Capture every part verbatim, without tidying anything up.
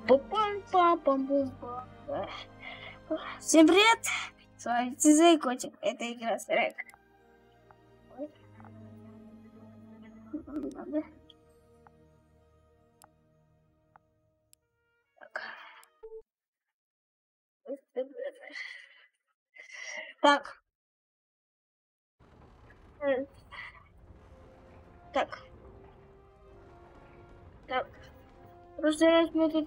Всем привет! С вами Тизей Котик. Это игра Страйк. Так. Так. Так. Просто раз мы тут...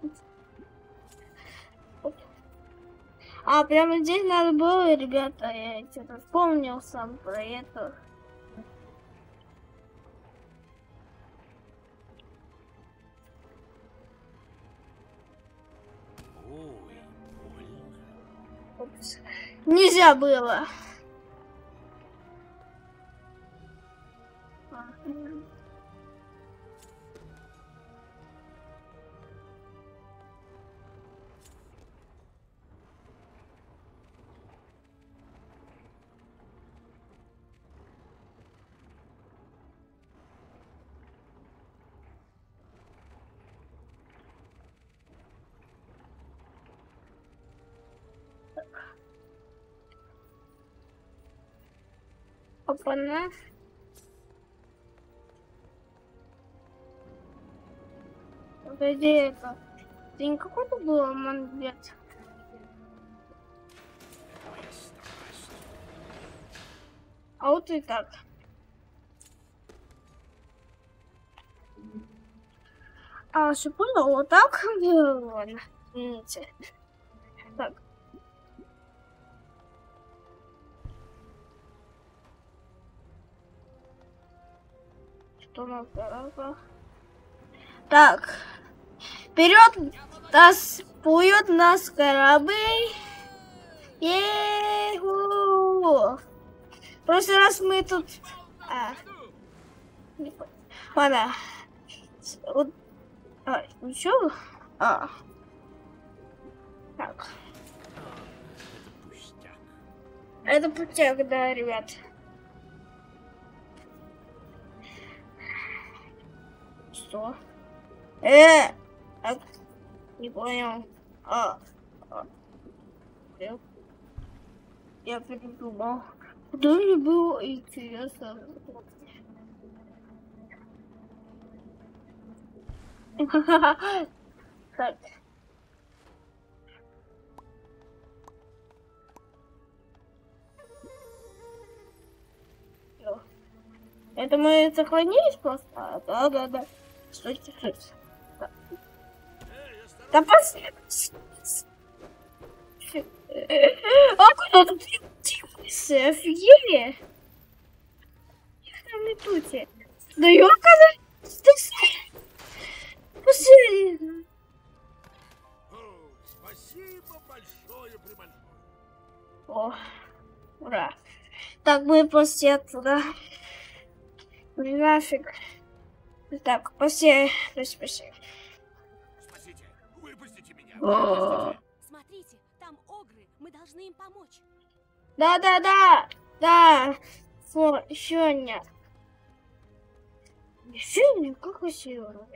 А, прямо здесь надо было, ребята, я что-то вспомнил сам про это. Ой, больно. Упс. Нельзя было. Опа-на. Где это? Это не какой-то был манбет. А вот и так. А, все понял, вот так было. Ладно, извините. Так. Что надо? Так. Вперед нас плывет нас корабль. Е-ху! В прошлый раз мы тут... А. Ладно. Вот. А, ничего? А. Так. Это пустяк. Это путяк, да, ребят. Что? Э! Так. Не понял. А. а. Я, я передумал. Куда мне было интересно? Так. Это мы сохранились просто? А, да, да, да. Стойте, стойте. Да, да после... А куда тут типсы? Офигели? Их там нетути. Да ёкала! Посмотри. Спасибо большое, прибольшое. О, ура. Так, мы после отсюда. Нафиг. Так, после... Спасите. Спасите, выпустите меня. Выпустите. Смотрите, там огры, мы должны им помочь. Да, да, да, да. Фу, еще нет. Еще нет, как красиво.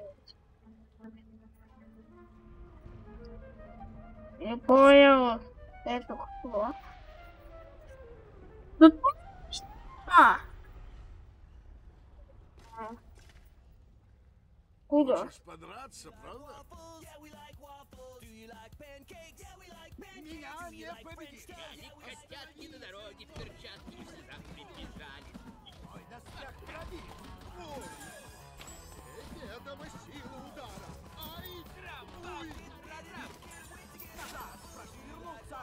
Я понял. Это кто? А. Куда? Хочешь подраться, правда? Меня не победишь. Котятки на дороге, перчатки и сюда прибежали. Ой, да страх пробит. Ой. Неведома сила удара. Ай, ой. Назад, прошу вернуться.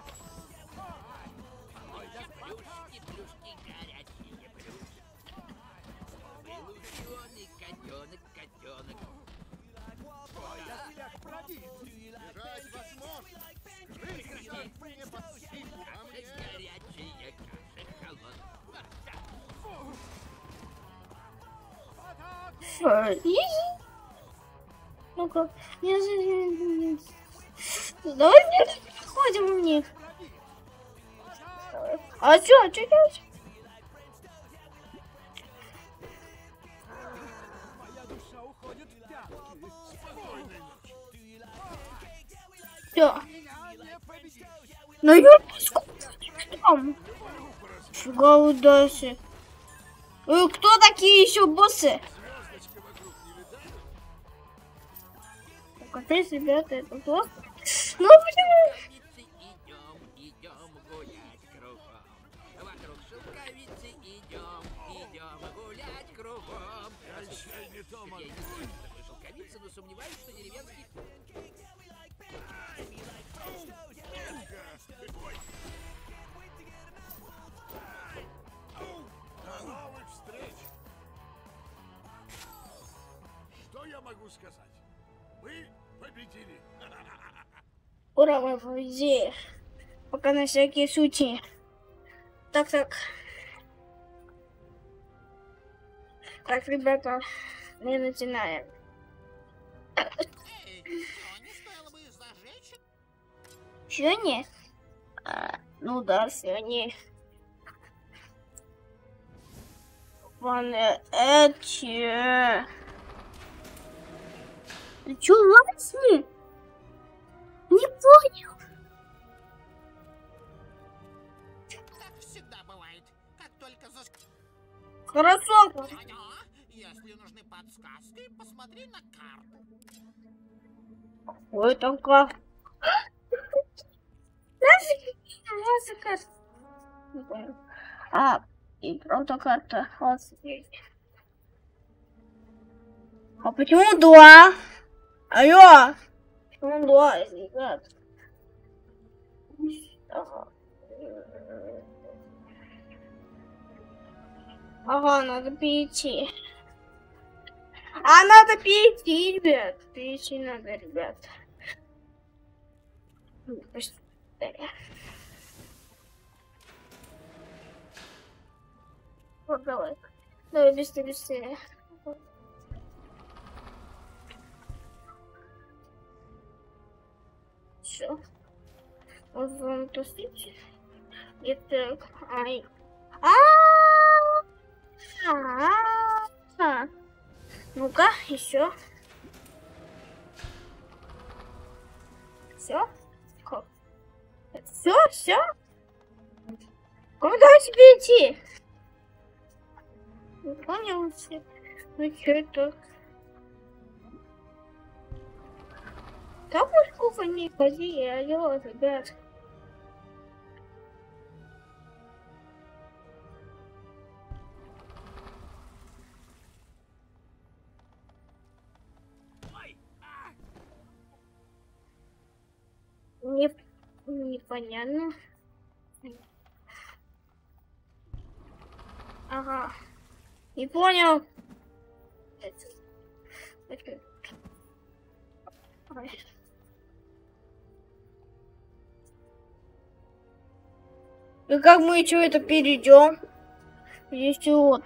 Ой, да Плюшки, плюшки, горячие плюшки. Вылученный котенок, котенок. ой, да страх пробит. Бежать возможно. Крылья не под силу, а Каша мне... горячая, каша холодная. Ну-ка, я же... Давай ходим в них. А что, а что делать? Моя душа уходит в пятки. Спокойной ночи. Все. Меня не победишь. Ну ёпску. Там. Фига удачи. Вы кто такие еще боссы? Капец, ребята, это просто. Ну почему? Идем, идем гулять кругом. Вокруг шелковицы идем, идем гулять кругом. Прощай, не то могу. Я не знаю, что такое шелковица, но сомневаюсь, что деревенский... До новых встреч. Что я могу сказать? Вы победили. Ура, мы победили. Пока на всякий случай. Так, так. Так, ребята, мы начинаем. Сегодня? А, ну да, сегодня. Вон эти. Ты чё, Ланси? Не понял. Так всегда бывает. Как только заск... Хорошо. Ага, если нужны подсказки, посмотри на карту. Ой, там как? Нафиг, карта. Не понял. А, и правда карта. Вот здесь. А почему два? Алло! Почему два, ребят? Ага. Ага, надо перейти. А надо перейти, ребят. Перейти надо, ребят. Быстрее. Вот, давай. Давай быстрее, быстрее. Все. Вот вам тусить. И так. Ай. А. Ну-ка, еще. Все? Все, все? Куда тебе идти? Не понял все. Ну что это? Да пусть куфа не ходи, алло, ребят. Не, непонятно. Ага. Не понял. И как мы что это перейдем? Если вот.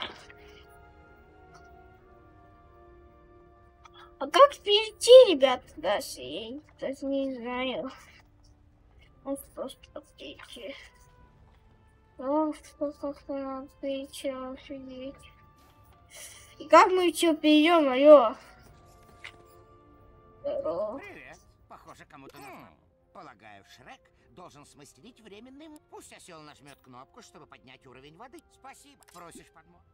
А как перейти, ребят, даже я даже не знаю. Вот просто перейти. Ну, что как-то надо перейти, офигеть. И как мы что перейдем, алло? Здорово. Привет. Похоже, кому-то нужно. Полагаю, Шрек должен смастерить временный... м- Пусть осел нажмет кнопку, чтобы поднять уровень воды. Спасибо. Просишь подмогу?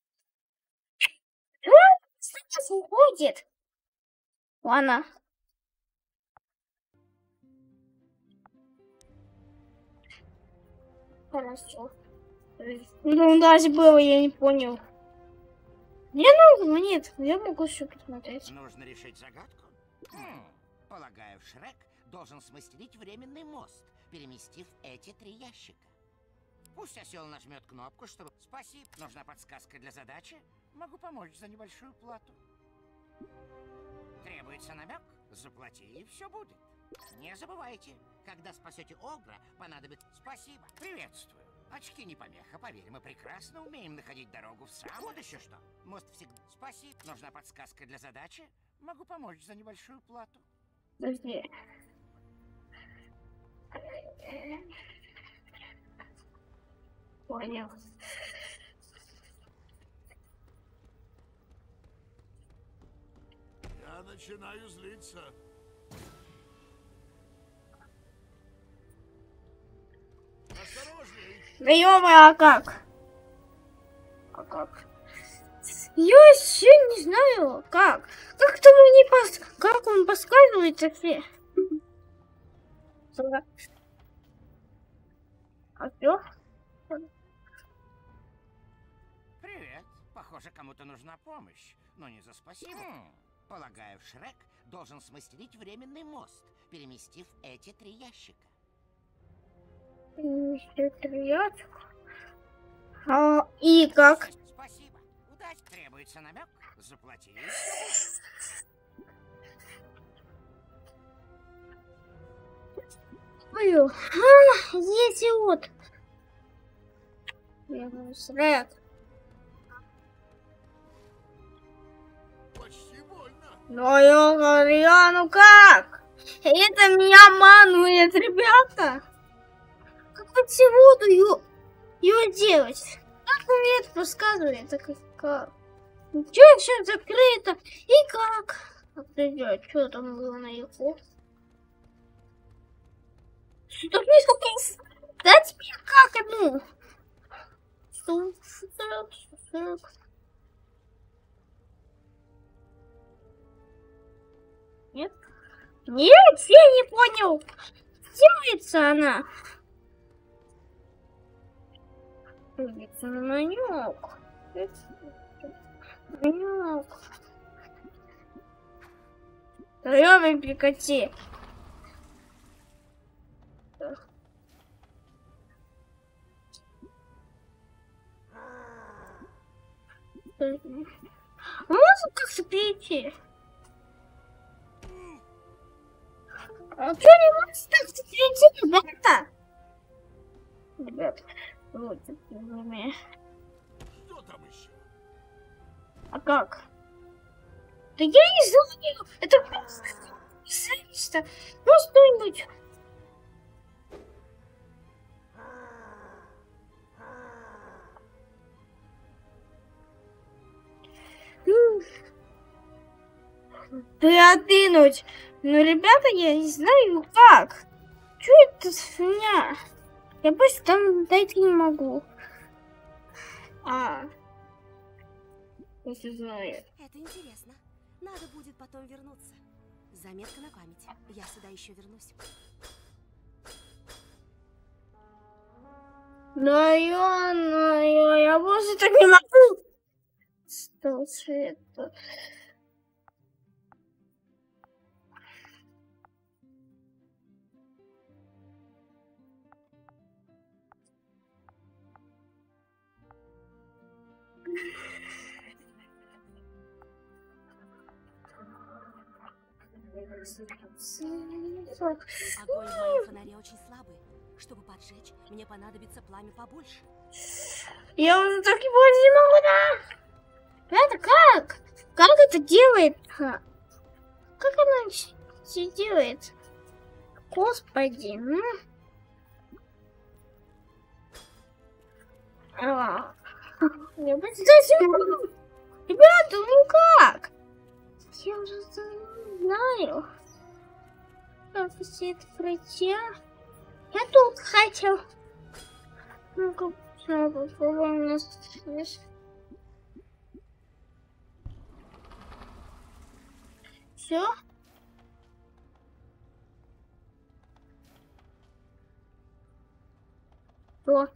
Сейчас уходит. Ладно. Хорошо. Ну, даже было, я не понял. Мне нужно, нет, я могу еще посмотреть. Нужно решить загадку? Хм. Полагаю, Шрек должен смастерить временный мост, переместив эти три ящика. Пусть осел нажмет кнопку, чтобы... Спасибо. Нужна подсказка для задачи? Могу помочь за небольшую плату. Требуется намек? Заплати, и все будет. Не забывайте, когда спасете Огра, понадобится... Спасибо. Приветствую. Очки не помеха, поверь, мы прекрасно умеем находить дорогу в сам... Вот еще что. Мост всегда... Спасибо. Нужна подсказка для задачи? Могу помочь за небольшую плату. Подожди. Понял. Я начинаю злиться. Да ё-моё, а как? А как? Я вообще не знаю, как. Как-то он не пос... Как он подсказывает вообще? А всё? Привет. Похоже, кому-то нужна помощь, но не за спасибо. Хм, полагаю, Шрек должен смастерить временный мост, переместив эти три ящика. Переместить три ящика? А, и как? Спасибо. Удачи. Требуется намек. Заплати. Ой, а, здесь и вот. Шрек. Почти больно. Ну, я говорю, ну как? Это меня обманывает, ребята. Как вот сегодня ее, ее делать? Как мне это подсказывает? Так как? Ничего, сейчас закрыто. И как? Подожди, что там было наверху? Что мне сказать? Да теперь как, ну? Что? Что? Нет? Нет, я не понял. Делается она. Это намек. Намек. Даем прекрати. Можно как-то перейти? А что не может так-то перейти, ребята? Ребят, вот это время. Что там еще? А как? Да я не знаю. Это просто... Ну, что-нибудь. Продвинуть. Ну, ребята, я не знаю как. Что это за меня? Я просто там дойти не могу. А. Я не знаю. Это интересно. Надо будет потом вернуться. Заметка на память. Я сюда еще вернусь. Да я, ну, я, я просто так не могу. Что это? Огонь в моем фонаре очень слабый. Чтобы поджечь, мне понадобится пламя побольше. Я уже так его не могу, да? Это как? Как это делает? Как она все делает? Господи. Ну. А. Я представляю. Ребята, ну как? Я уже знаю. Как все это пройти? Я тут хотел. Ну-ка, попробуем у нас здесь. Все? Что?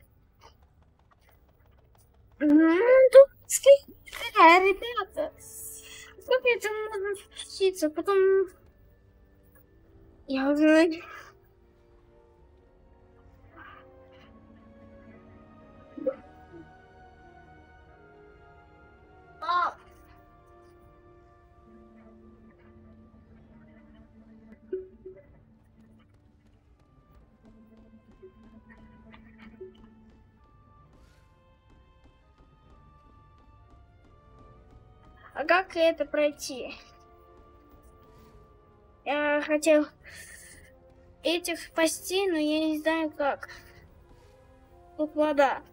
Тут ребята. Как это можно спуститься? Потом... Я уже... А! А как это пройти? Я хотел этих спасти, но я не знаю как. Тут вода.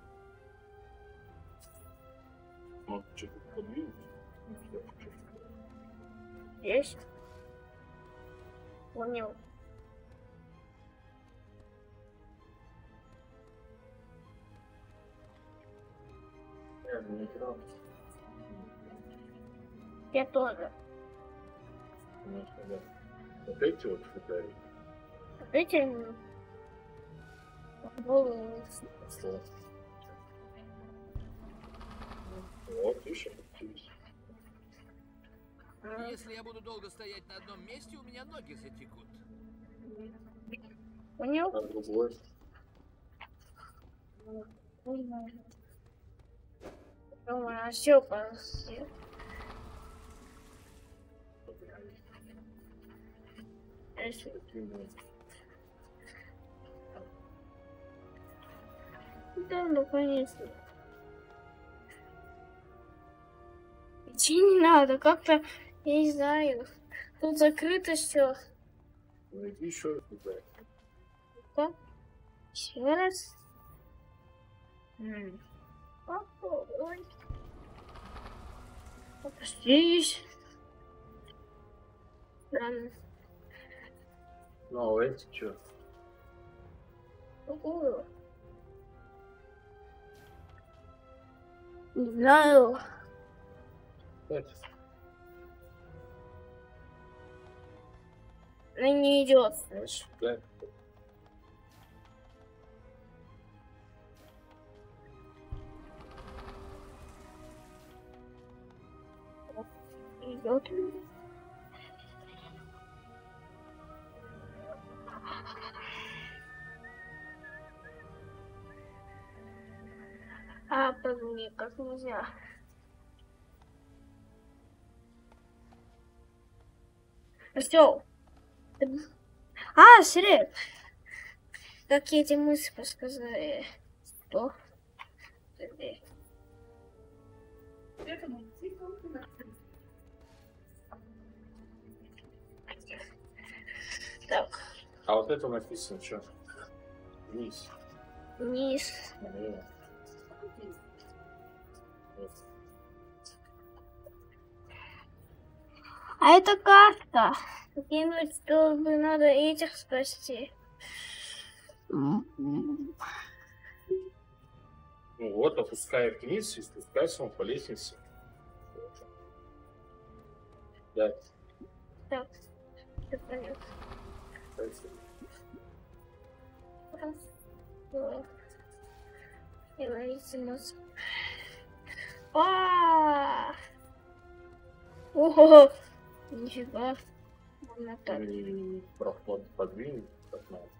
Есть? Понял. не играл. Я тоже. Конечно, да. Вот эти вот фугари. Эти... Слово. Вот, видишь, опустились. Если я буду долго стоять на одном месте, у меня ноги затекут. Понял? А другой. Думаю, все просто. Да, наконец-то. Идти не надо, как-то, я не знаю, тут закрыто все. Ну иди еще туда. Так, еще раз. М. Ой. Опустись. Странно. Ну, а эти что? Какую? Не знаю. Эти. Она не идет. Значит, да. Идет. А, подожди, как нельзя. Все. А, Сред. Как эти мысли подсказали. Что? Подожди. Так, А вот это написано что? Вниз. вниз. Налево. Вот. А это карта. Где-нибудь что бы надо этих спасти. Ну вот, опускай вниз и спускайся он по лестнице. Да. Так, ты понял. Раз, два. И ловить А! Ого! Нифига. Можно так. И проход подвинь, как надо.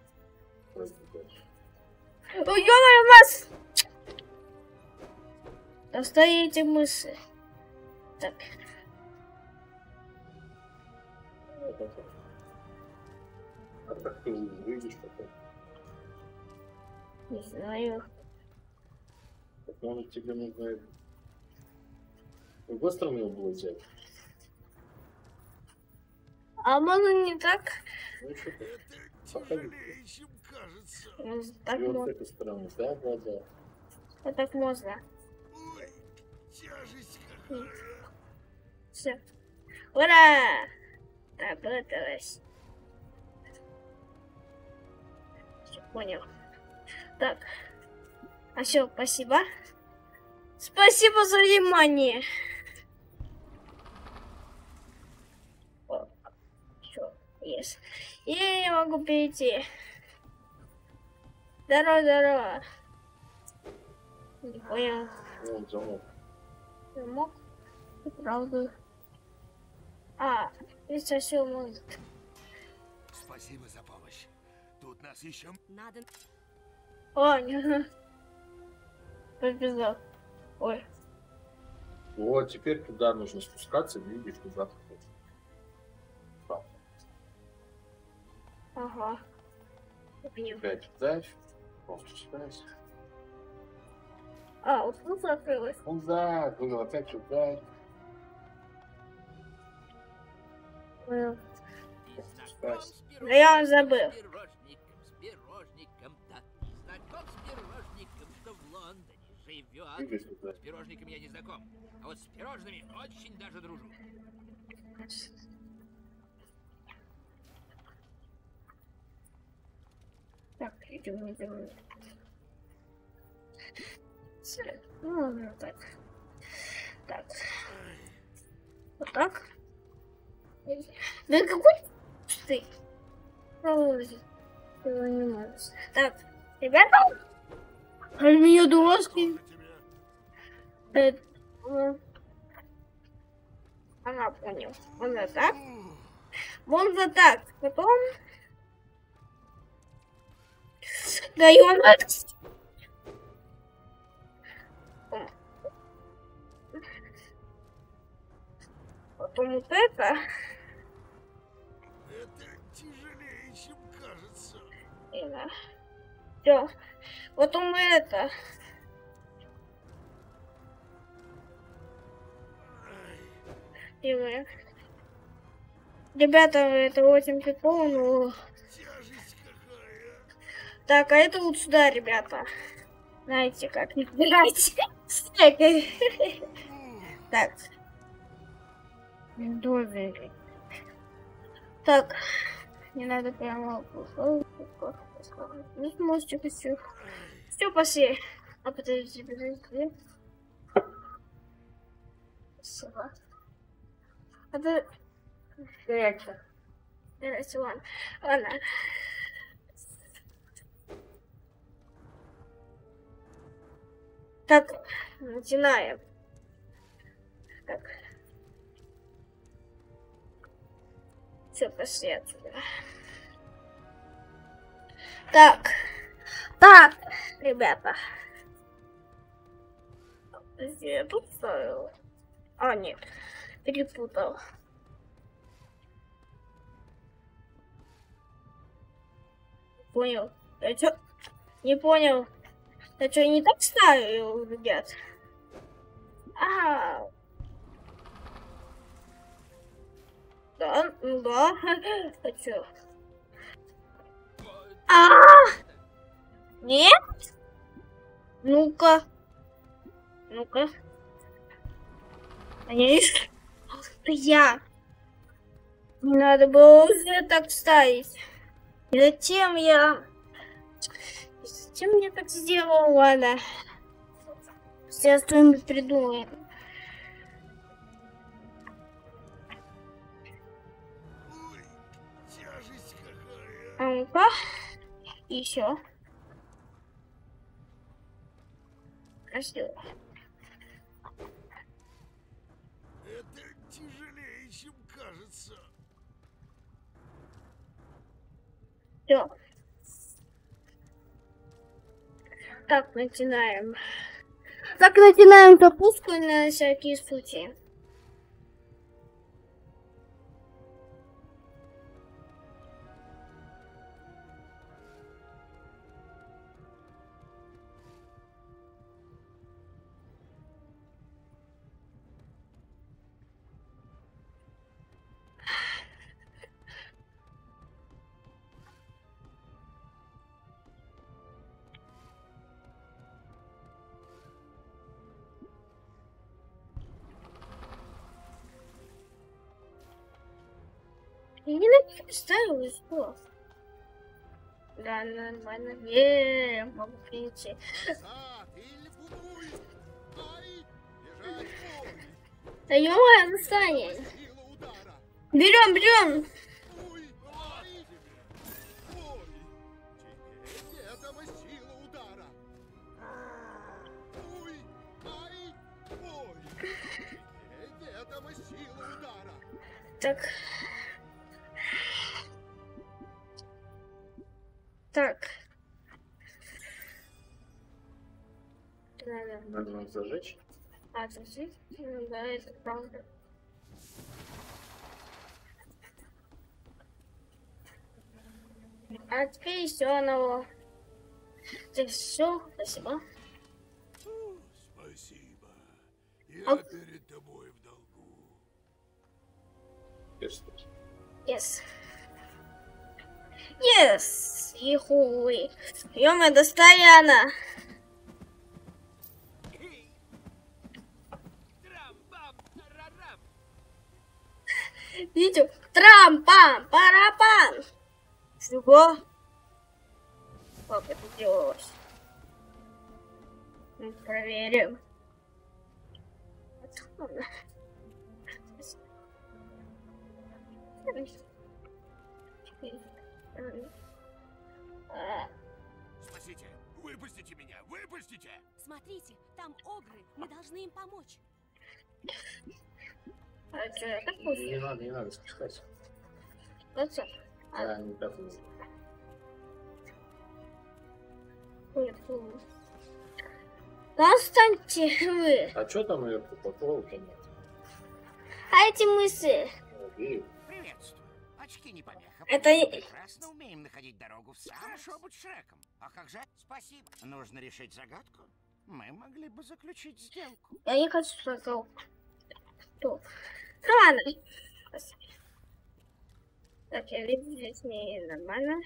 Ой, ё-моё, нас! Достаете мысли. Так. А как ты выйдешь потом? Не знаю. Так, может, тебе нужно это... С другой стороны его было взять? А можно не так? Ну, что ты? Это тяжелее, чем кажется. Ну, так И вот с можно. этой стороны. Да, да, да. Вот так можно. Ой, тяжесть какая. Все. Ура! Работалось. Все, понял. Так. А все, спасибо. Спасибо за внимание. Все, есть. И я могу перейти. Здорово, здорово. Не понял. Вон замок. Замок. Правда. А, ведь совсем может. Спасибо за помощь. Тут нас еще... Надо... О, нет. Побежал. Ой. Вот, теперь туда нужно спускаться, видишь, туда. Так, Ага. Понял. опять вдавь. Просто спускайся. А, вот тут закрылось. Ну да, было опять вдавь. Понял. И знаком с Да я забыл. С пирожником, с пирожником, да. И знаком с пирожником, что в Лондоне живет. Двигайся туда. С пирожником я не знаком, а вот с пирожными очень даже дружу. Так, идем, идем. Ну, ладно, так. Так. Вот так. Да какой ты? Так, ребята, меня доски. Она понял. Она так. Вон за так. Потом даем. Потом вот это. Это тяжелее, чем кажется. Все. Потом это. И ребята, это очень прикольно, но... Тяжесть какая. Так, а это вот сюда, ребята. Знаете, как не выбирайте. Так. Добренький. Так. Не надо прямо... Не сможете все. Все, пошли. А подождите, подождите. Спасибо. Это... Директор. Директор, ладно. Ладно. Так, начинаем. Так. Все, пошли отсюда. Так. Так, ребята. Я тут ставила. А, нет. Перепутал. Понял. Я чё? Не понял. Я что, не так ставил, ребят? А. Да, ну да. А чё? А. Нет? Ну-ка. Ну-ка. А я я. Не надо было уже так ставить. И зачем я... Зачем я так сделал, ладно? Сейчас что-нибудь придумаем. Ой, тяжесть какая. А ну-ка. Еще. Красиво. Это тяжелее, чем кажется. Все. Так, начинаем. Так, начинаем запуск на всякий случай. Я не представила, что. Да, нормально. Е, могу прийти. Назад, Ильфуй! Ай! Бежать в бой! Да ё-моё, настание. Сила удара! Берем, берем. Уй! Ай! Ой! Теперь ведома сила удара! Уй! Ай! Ой! Теперь ведома сила удара! Так. Так. Надо. Надо нам зажечь. А, зажечь? Ну, да, это правда. А теперь еще одного. Так, все, спасибо. Спасибо. Я А- перед тобой в долгу. Yes. Yes! Ихуй. Ё-моё, достоянно. Трам-пам-тарарам. Видите? Трам-пам-парапам. Чего? Как это делалось? Мы проверим. Спасите! Выпустите меня! Выпустите! Смотрите, там огры. Мы должны им помочь. А что это вкусно? Не надо, не надо спускать. Вот это. А, Да, не так нужно. ой, фу. Да останьте вы. А что там наверху? Поплавка нет. А эти мысли. И Приветствую. Очки не помеха. Это Мы и- прекрасно умеем находить дорогу в сам. Хорошо быть Шреком. А как же? Спасибо. Нужно решить загадку. Мы могли бы заключить сделку. Я не хочу сказал. Что? Ну ладно. Так, я вижу здесь не нормально.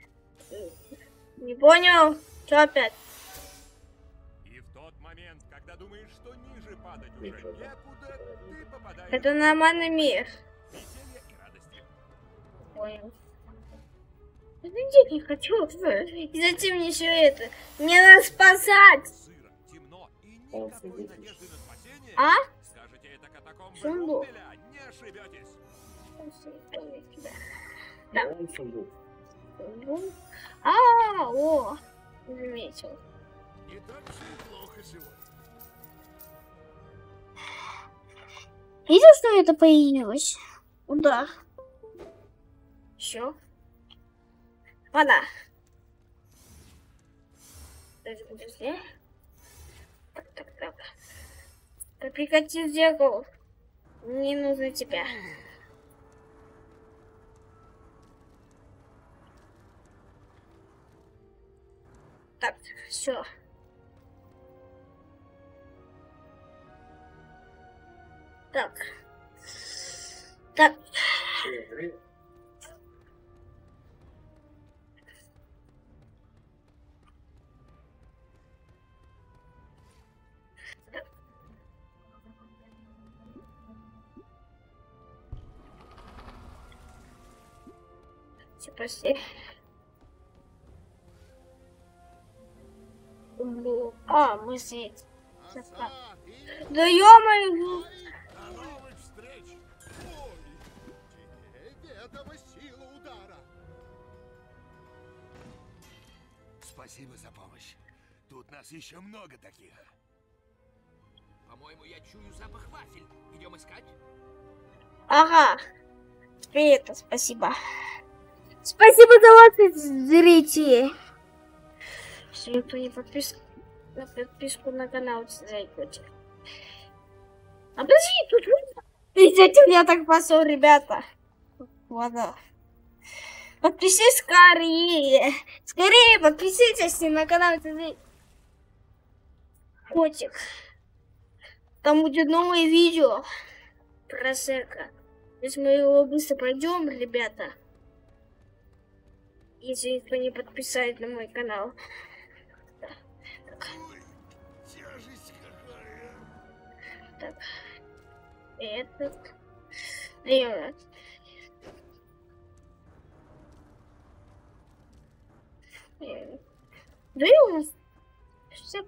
Не понял. Что опять? И в тот момент, когда думаешь, что ниже падать уже Ничего. некуда, ты попадаешь Это нормальный мир. в веселье и радости. Понял. Видеть не хочу. И зачем мне все это? Мне надо спасать. Сыро, темно и Он никакой сидит. надежды на спасение. А? Скажете это катакомбы Сундук. Румпеля, не ошибетесь. Да. он сундук. А, о, заметил. Не так все и плохо сегодня. Видел, что это появилось? Удар. Еще. Вода. Подожди, подожди. Так, так, так. Так, прекрати зеркало. Мне нужно тебя. Так, все. Так. Так. Спасибо. А, мы здесь. Отца, и Да ё-моё! до новых встреч. Ой, этого сила удара. Спасибо за помощь. Тут нас еще много таких. По-моему, я чую запах вафель. Идем искать? Ага. Теперь это спасибо. Спасибо за лайк, зрители. Если никто не подписан на подписку на канал, зайдите. А подожди, тут видите, меня так спасал, ребята. Ладно. Подпишись скорее. Скорее подпишитесь на канал. Котик. Там будет новое видео про Сека. Если мы его быстро пройдем, ребята. Если никто не подписает на мой канал. Так. Ой, тяжесть какая. Так. Этот. Лео. Да и у нас все.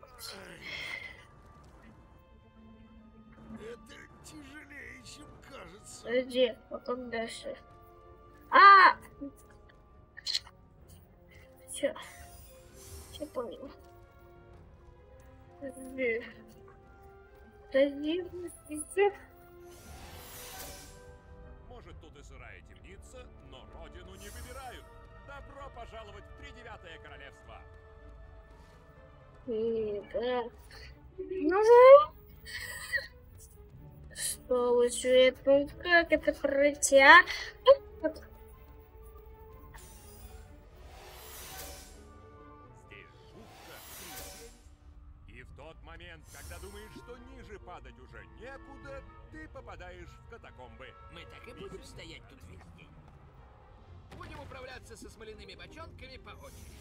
Это тяжелее, чем кажется. Подожди, а как дальше? А! Все. Все понял. Подожди. Подожди, подожди. Может, тут и сырая темница, но родину не выбирают. Добро пожаловать в тридевятое королевство. И, да. Ну, что лучше это? Как это пройти, а? Вот. Здесь жутко, присесть. И в тот момент, когда думаешь, что ниже падать уже некуда, ты попадаешь в катакомбы. Мы так и будем стоять тут весь день. Будем управляться со смоляными бочонками по очереди.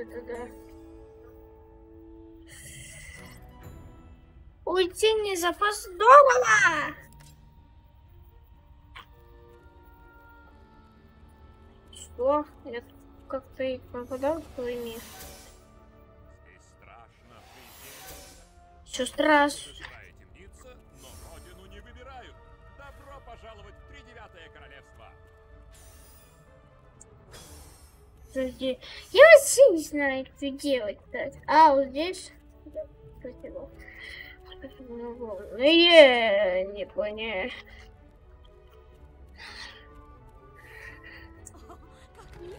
это да. Уйти не запоздала! Что? Я как-то и попадал в твой мир. Здесь страшно, приземленно. Что страшно? Чужая темница, но родину не выбирают. Добро пожаловать в тридевятое королевство. Подожди, я вообще не знаю, что делать-то. А, вот здесь... Спасибо. Ну, я не понял. О, как мило.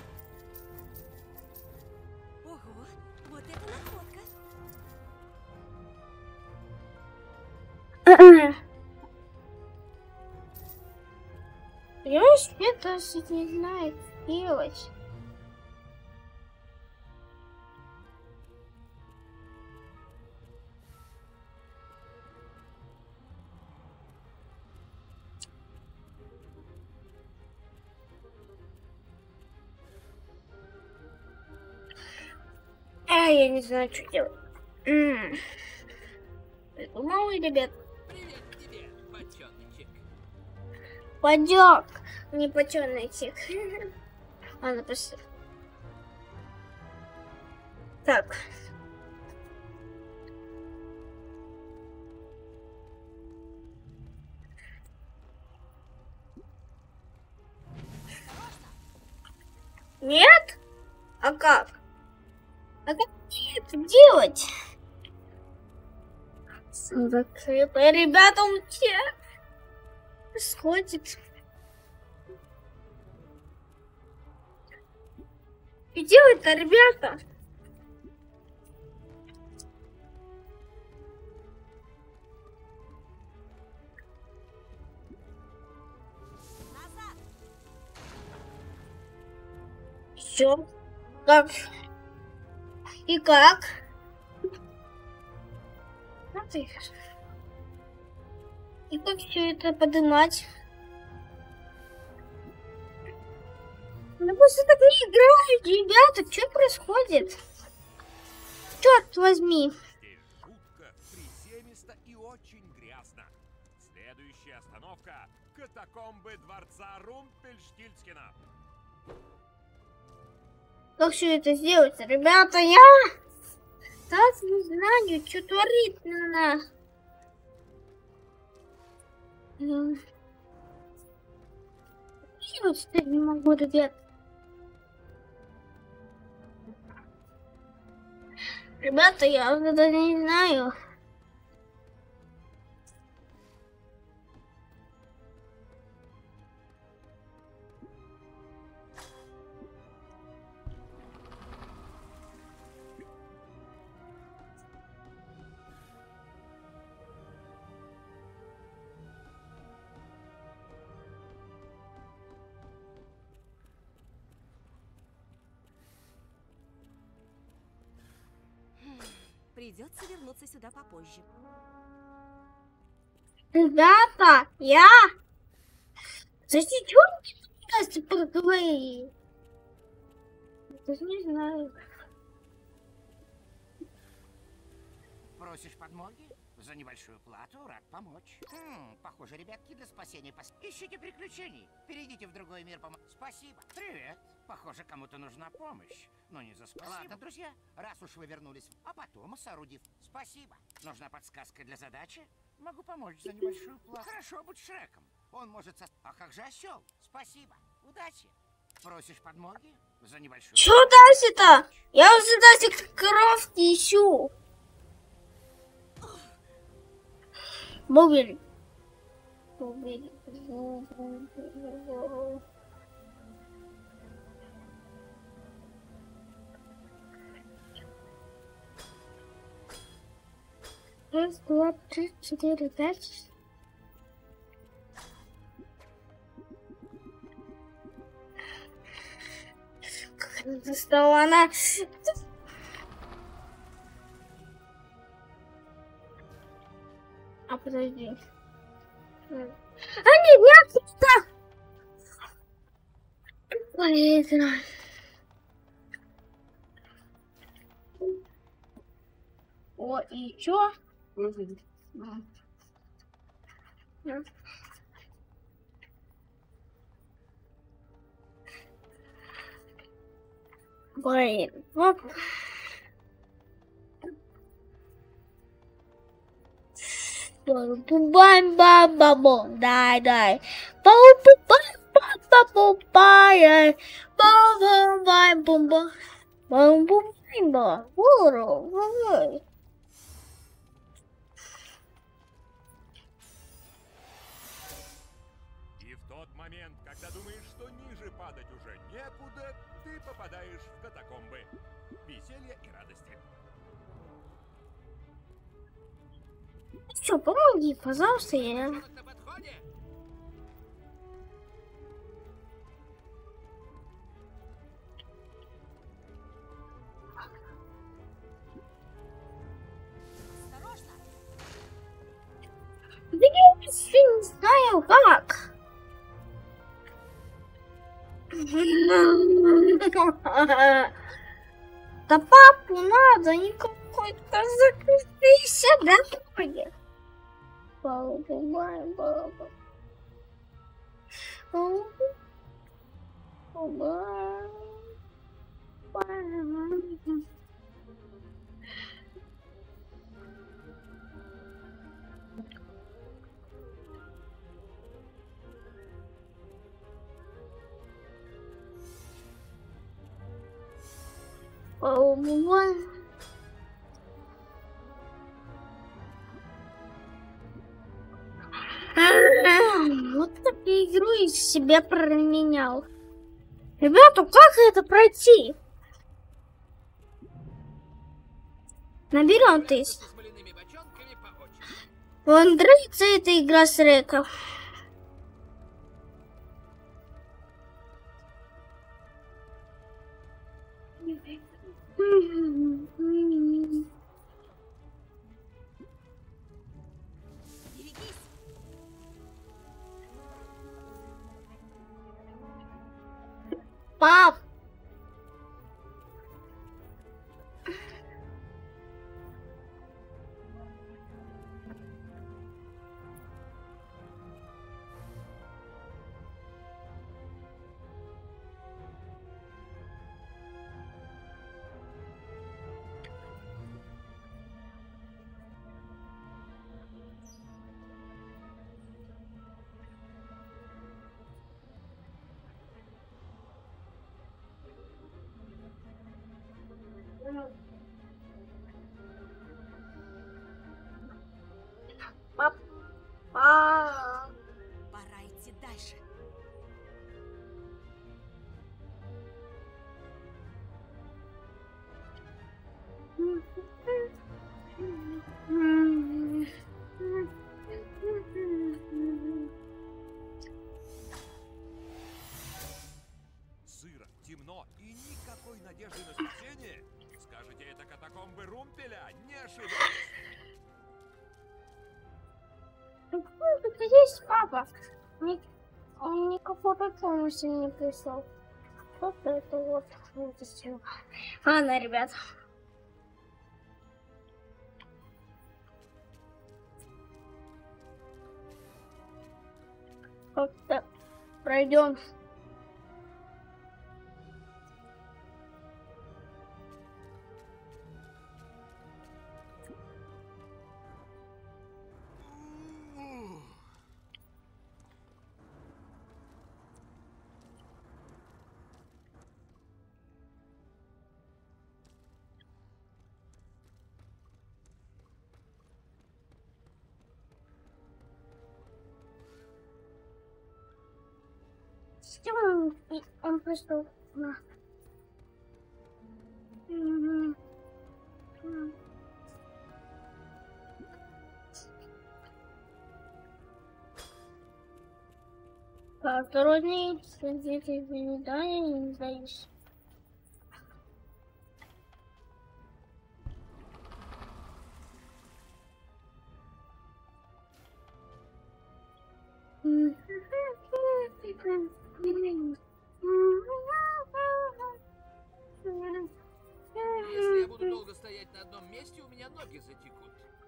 Ого, вот это находка. Я вообще даже не знаю, что делать. А, я не знаю, что делать. М-м. Придумал, ребят. Привет тебе, бочоночек. Пойдёк, не почёночек. Ладно, пошли. Так. Нет? А как? А как это делать? Закрыто. Ребята, он все сходит. И делать-то, ребята? Назад. Все. Как? И как? Смотри. И как все это поднимать? Ну просто так не играют, ребята. Что происходит? Черт возьми. Здесь жутко, приземисто и очень грязно. Следующая остановка — катакомбы дворца Румпельштильцхена. Как все это сделать, ребята? Я так не знаю, что творить надо. Я теперь не могу, ребят. Ребята, я вот это не знаю. Придется вернуться сюда попозже. Ребята, я... Зачем вы поговорили? Даже не знаю. Просишь подмоги? За небольшую плату рад помочь. Хм, похоже, ребятки, для спасения пос... Ищите приключений. Перейдите в другой мир помо... Спасибо. Привет. Похоже, кому-то нужна помощь. Но не за спасибо. Ладно, друзья, раз уж вы вернулись, а потом соорудив... Спасибо. Нужна подсказка для задачи? Могу помочь за небольшую плату. Хорошо, будь Шреком. Он может со... А как же осел? Спасибо. Удачи. Просишь подмоги? За небольшую... Чё дальше-то? Я уже дальше кровь не ищу. Бобби. Бобби. Раз, два, три, четыре, пять. Как она достала, она... А, подожди. А, нет, нет, нет! Поэтому... О, и чё? Мгм. М. Блин, вот. Бам-бам-бам-бам, дай, дай. Бам-бам-бам-бам-бам, бам-бам-бам-бам, бам-бам-бам-бам. Ура, ура. И в тот момент, когда думаешь, что ниже падать уже некуда, ты попадаешь в катакомбы. Веселья и радости. Что, помоги, пожалуйста, я... Ребенок на подходе. Осторожно! Да я вообще не знаю, как. Да папу надо, не какой-то закрытийся дороги. Бау-бау, бау-бау. Бау-бау. Бау-бау. Бау-бау. Вот так я игру из себя променял. Ребята, как это пройти? Наберем тысяч. Со смоляными бочонками по очереди. Вам нравится эта игра с реком? Берегись! Пап! Пап! Пап! Пора идти дальше. Сыро, темно и никакой надежды на спасение. Скажете, это катакомбы Румпеля? Не ошибаюсь. Тут есть папа. Ни- Он никакой помощи не прислал. Вот это вот. Это всё. Ладно, ребят. Как-то пройдем. Что он, и- он пришел на... Мгм. М. Осторожней, следите за едой, не сдаюсь. Если я буду буду долго стоять на одном месте, у меня ноги затекут.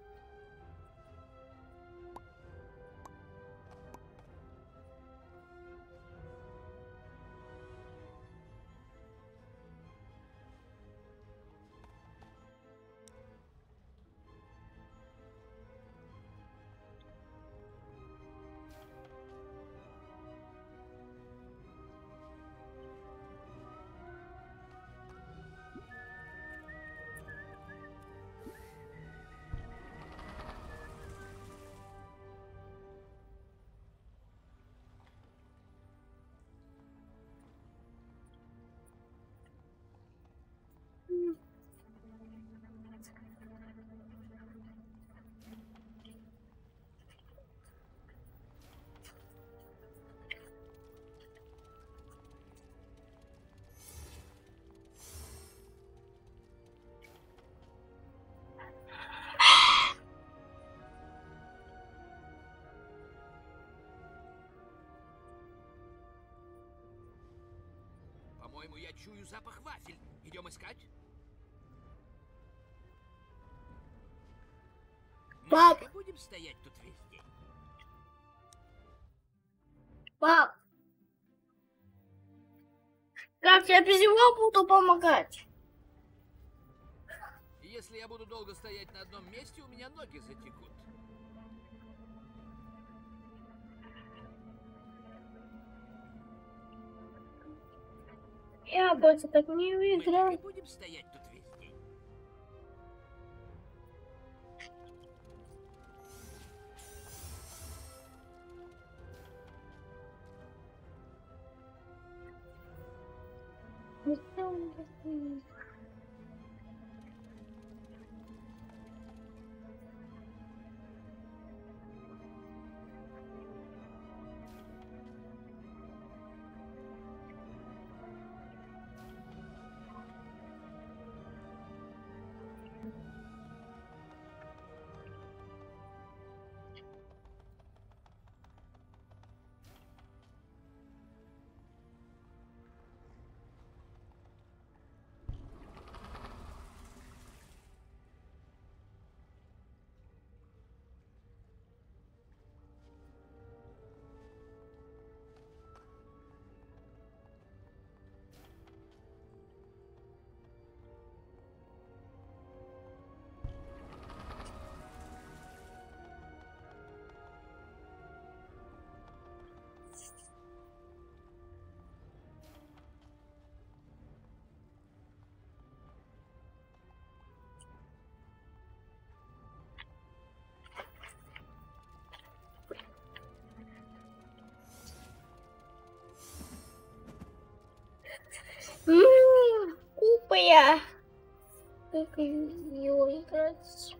По-моему, я чую запах вафель. Идем искать? Пап. Мы будем стоять тут весь день. Пап, как я без него буду помогать? Если я буду долго стоять на одном месте, у меня ноги затекут. Я больше так не Мы так выиграл. и будем стоять тут весь день. Ммм, глупая. Как ее играть?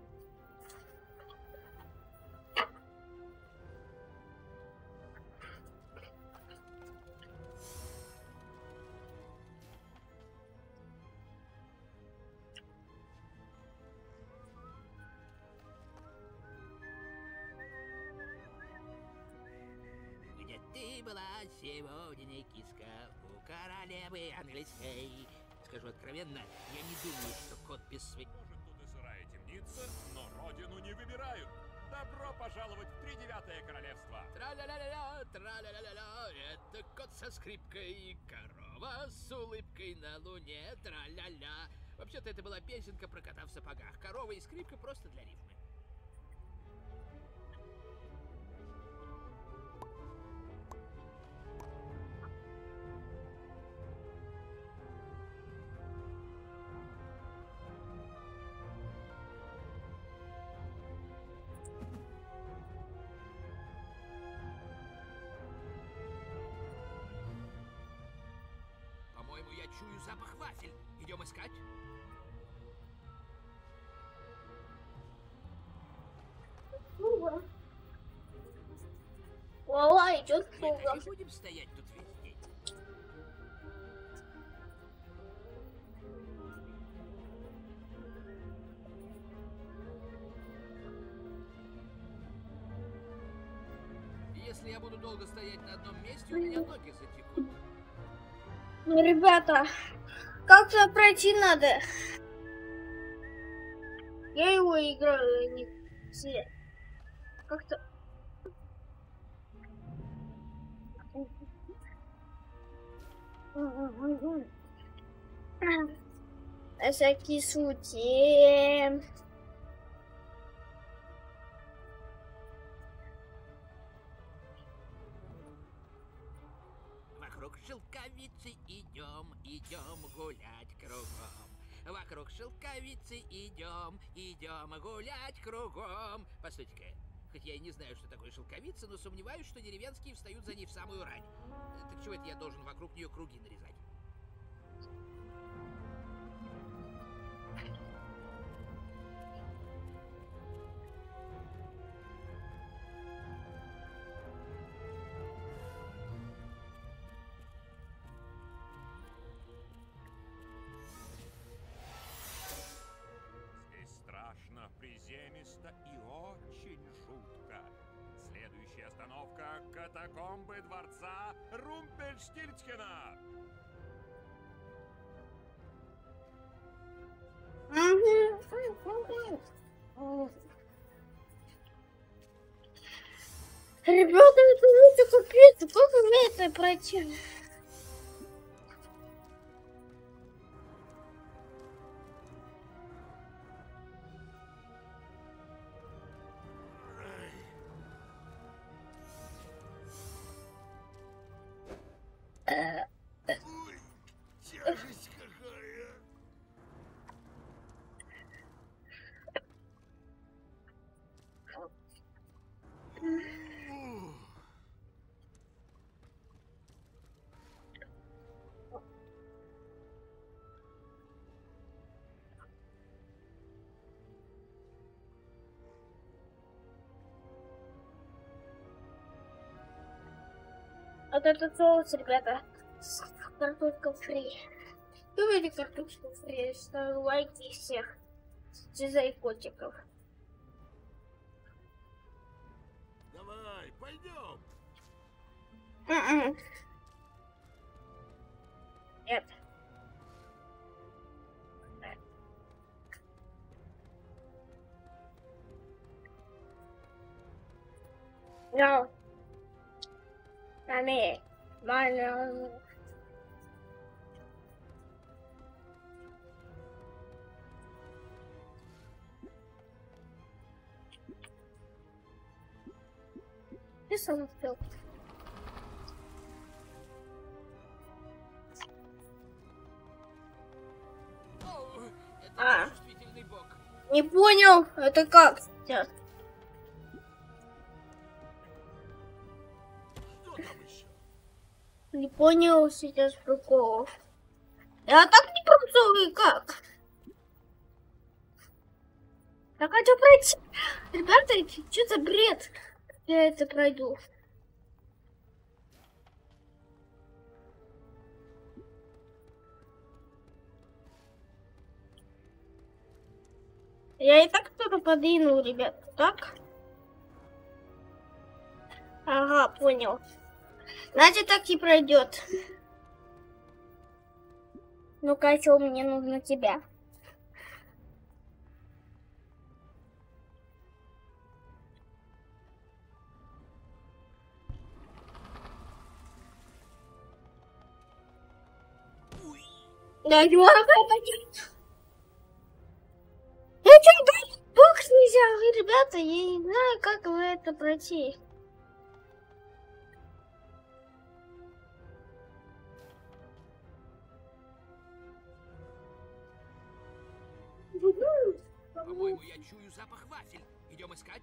Где ты была сегодня, киска, у королевы английской? Скажу откровенно, я не думаю, что кот без своей... Может, тут и сырая темница, но родину не выбирают. Добро пожаловать в тридевятое королевство. Тра-ля-ля-ля-ля, тра-ля-ля-ля-ля, это кот со скрипкой, корова с улыбкой на луне, тра-ля-ля. Вообще-то это была песенка про кота в сапогах. Корова и скрипка просто для рифмы. По-моему, я чую запах вафель. Идем искать? Вала идет Мы так кругом. и будем стоять тут весь день. Если я буду долго стоять на одном месте, у меня ноги затекут. Ну, ребята, как-то пройти надо. Я его играю, а не все. Как-то... На всякий случай. Вокруг шелковицы идем, идем гулять кругом. Вокруг шелковицы идем, идем гулять кругом. Постойте-ка, хоть я и не знаю, что такое шелковица, но сомневаюсь, что деревенские встают за ней в самую рань. Так чего это я должен вокруг нее круги нарезать? Приземисто и очень жутко. Следующая остановка — катакомбы дворца Румпельштильцхена. Ребята, это это капец, как мне это пройти? Ой, тяжесть какая. Вот этот соус, ребята, картошка фри. Любите картошку фри? Ставлю лайки всех за котиков. Давай, пойдем. М-м. Нет. No. Маме, маме. Ты сам успел. О, это А. чувствительный бок. Не понял, это как сейчас? Что там еще? Не понял сейчас приколов. Я так не промцовый, как? Я хочу пройти. Ребята, что за бред? Я это пройду. Я и так кто-то подвинул, ребят. Так? Ага, понял. Значит, так и пройдет. Ну-ка, что мне нужно тебя? Да, не могу пойти. Я что, бокс нельзя, ребята, я не знаю, как вы это пройти. По-моему, я чую запах вафель. Идем искать?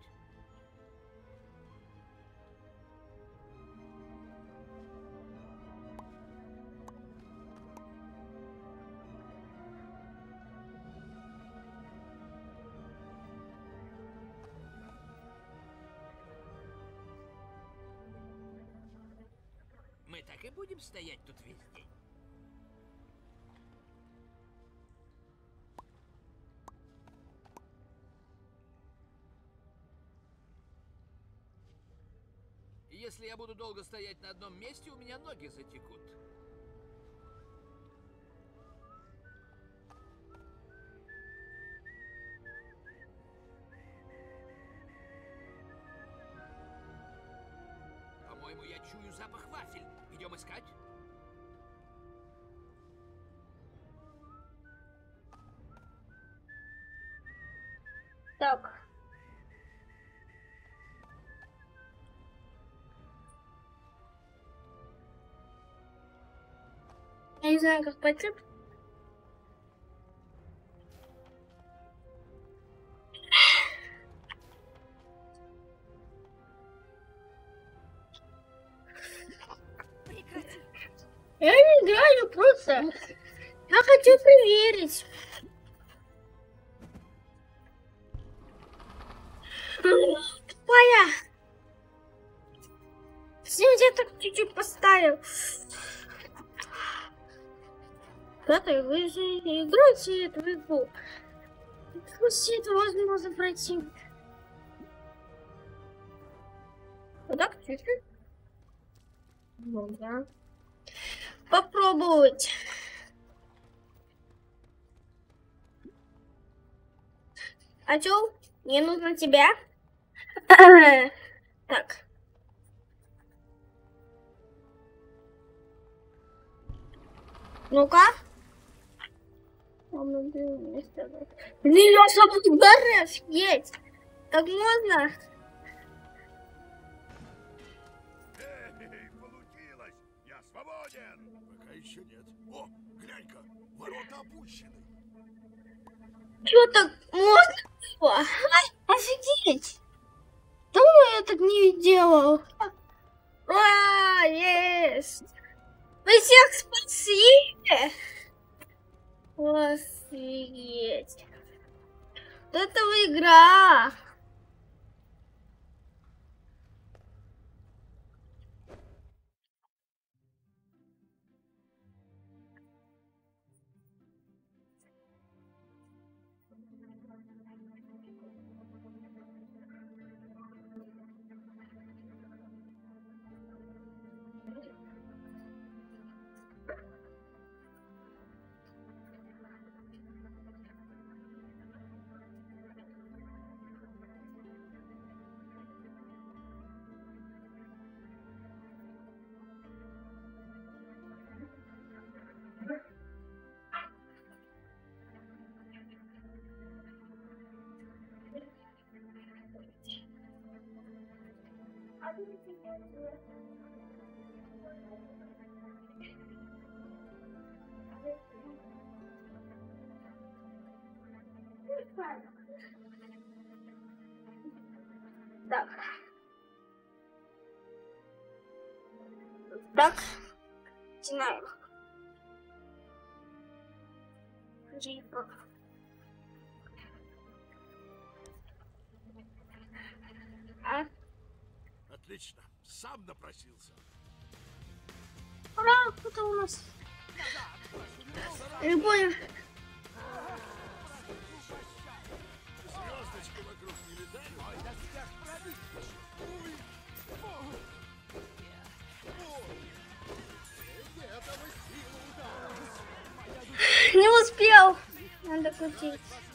Мы так и будем стоять тут весь день. Если я буду долго стоять на одном месте, у меня ноги затекут. По-моему, я чую запах вафель. Идем искать? Так. Я не знаю, как пойти. Я не играю, просто я хочу проверить. Тупая. Зачем я так чуть-чуть поставил? Пятый, вы же играете эту игру. Пусть это возможно пройти. Вот так чуть-чуть. Ну да. Попробовать. А чё? Мне нужно тебя. Так. Ну-ка. Блин, я забыл горы, офигеть. Так можно? Эй, получилось! Я свободен! Пока еще нет. О, глянь-ка, ворота опущены. Чё так можно? Офигеть! Давно я так не делал. А, есть! Вы всех спасли! Офигеть! Вот это игра! Так. Так. Начинаем. Рипа. А? Отлично, сам напросился. Ура, кто у нас? Не понял. Звездочки вокруг не летают. Ой, да всех пробить. Ой, ой, ой. Этого силы удара. Не успел. Надо крутить.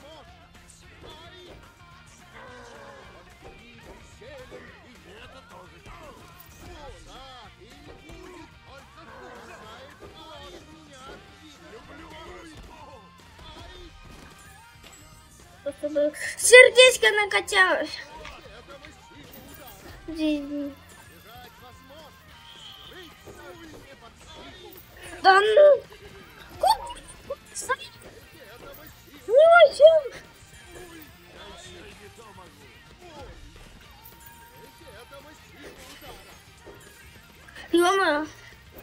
Чтобы сердечко накачалось. Жизнь. Да ну! Не возьмем! Ё-моё!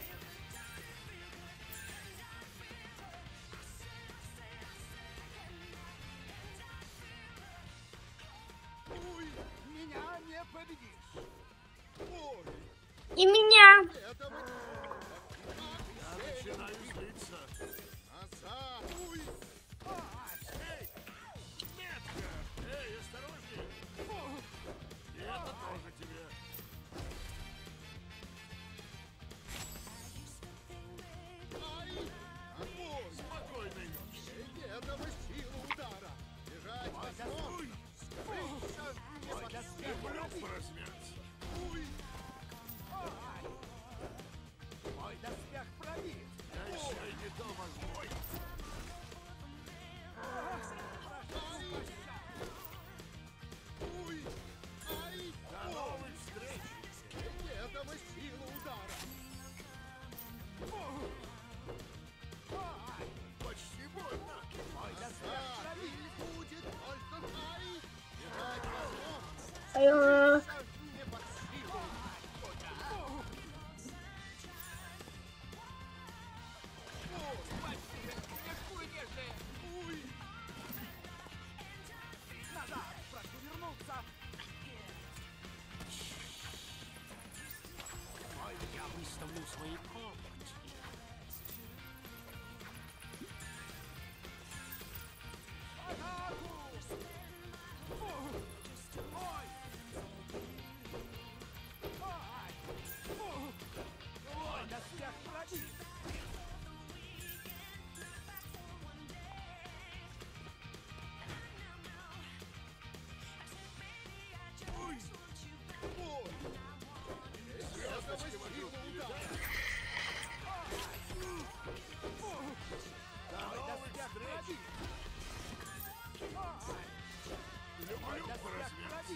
И меня. Я начинаю злиться. Ой. Эй, метка. Эй, осторожней. И это тоже тебе. Спокойной ночи. Этого силу удара. Бежать возможно. Люблю поразмяться. Ой. Э, Мне под силу. О, да. О, спасибо. Какой нежный. Уй. Назад, прошу вернуться. Ой, я выставлю свои когти. Ой, доспех пробит. Ой. Ой. Звездочки вокруг не летают. Ой, доспех пробит. Люблю поразвлечься.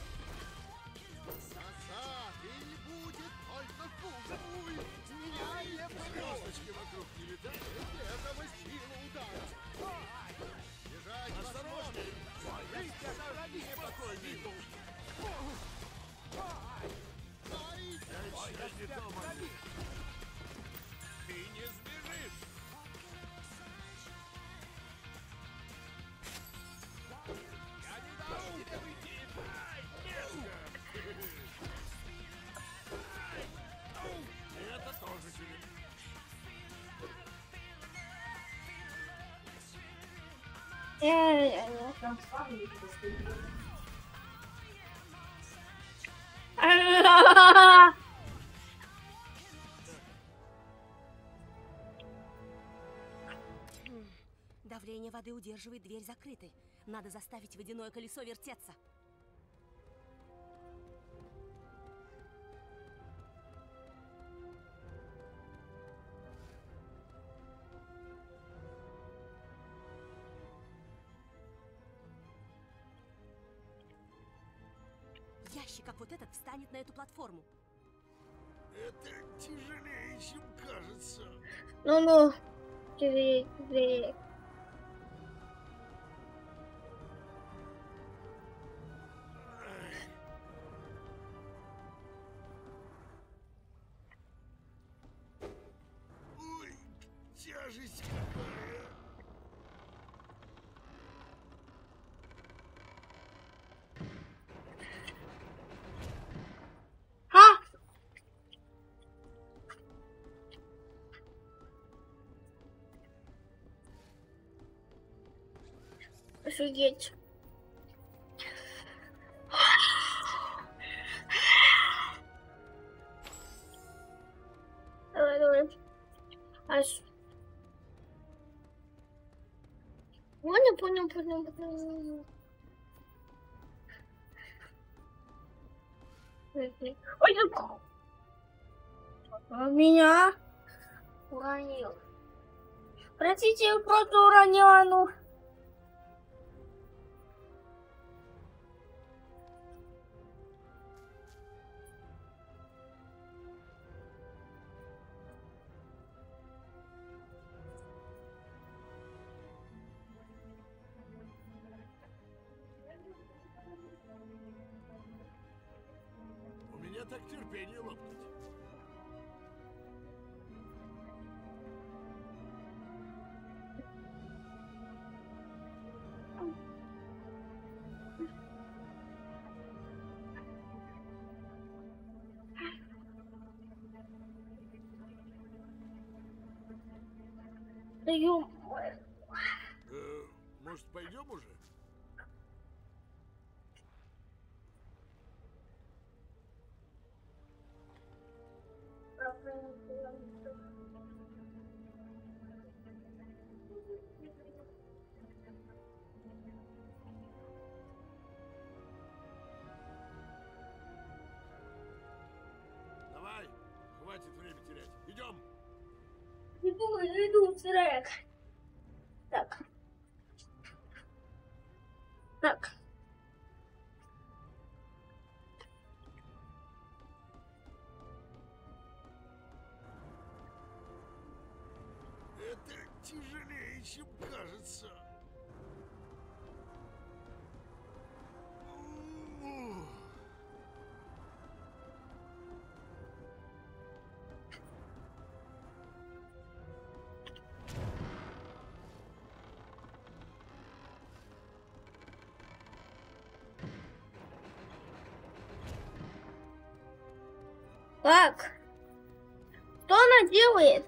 Назад, и не будет только хуже. Уй, меня не поймет. Звездочки вокруг не летают. Этого сила удара. Бежать осторожнее. Смотрите, осторожнее, какой виду. Ай, ой, не дома. Ты не сбежишь. Я не дам тебе уйти. Ай, мерзко. Это тоже тебе. А-а-а! М, Давление воды удерживает дверь закрытой. Надо заставить водяное колесо вертеться. Ящик, как вот этот, встанет на эту платформу. Это тяжелее, чем кажется. Ну-ну, тебе, тебе. Ой, тяжесть какая. А! Офигеть. Давай, давай. Аж. Понял, понял, понял, понял. Ой, а меня уронил. Простите, я просто уронила, ну. У меня так терпение лопнет. Да ё... Э, может, пойдем уже? Давай, хватит время терять. Идем. Иду, иду, срек. Так. Так. Это тяжелее, чем кажется. Ух. Так. Что она делает?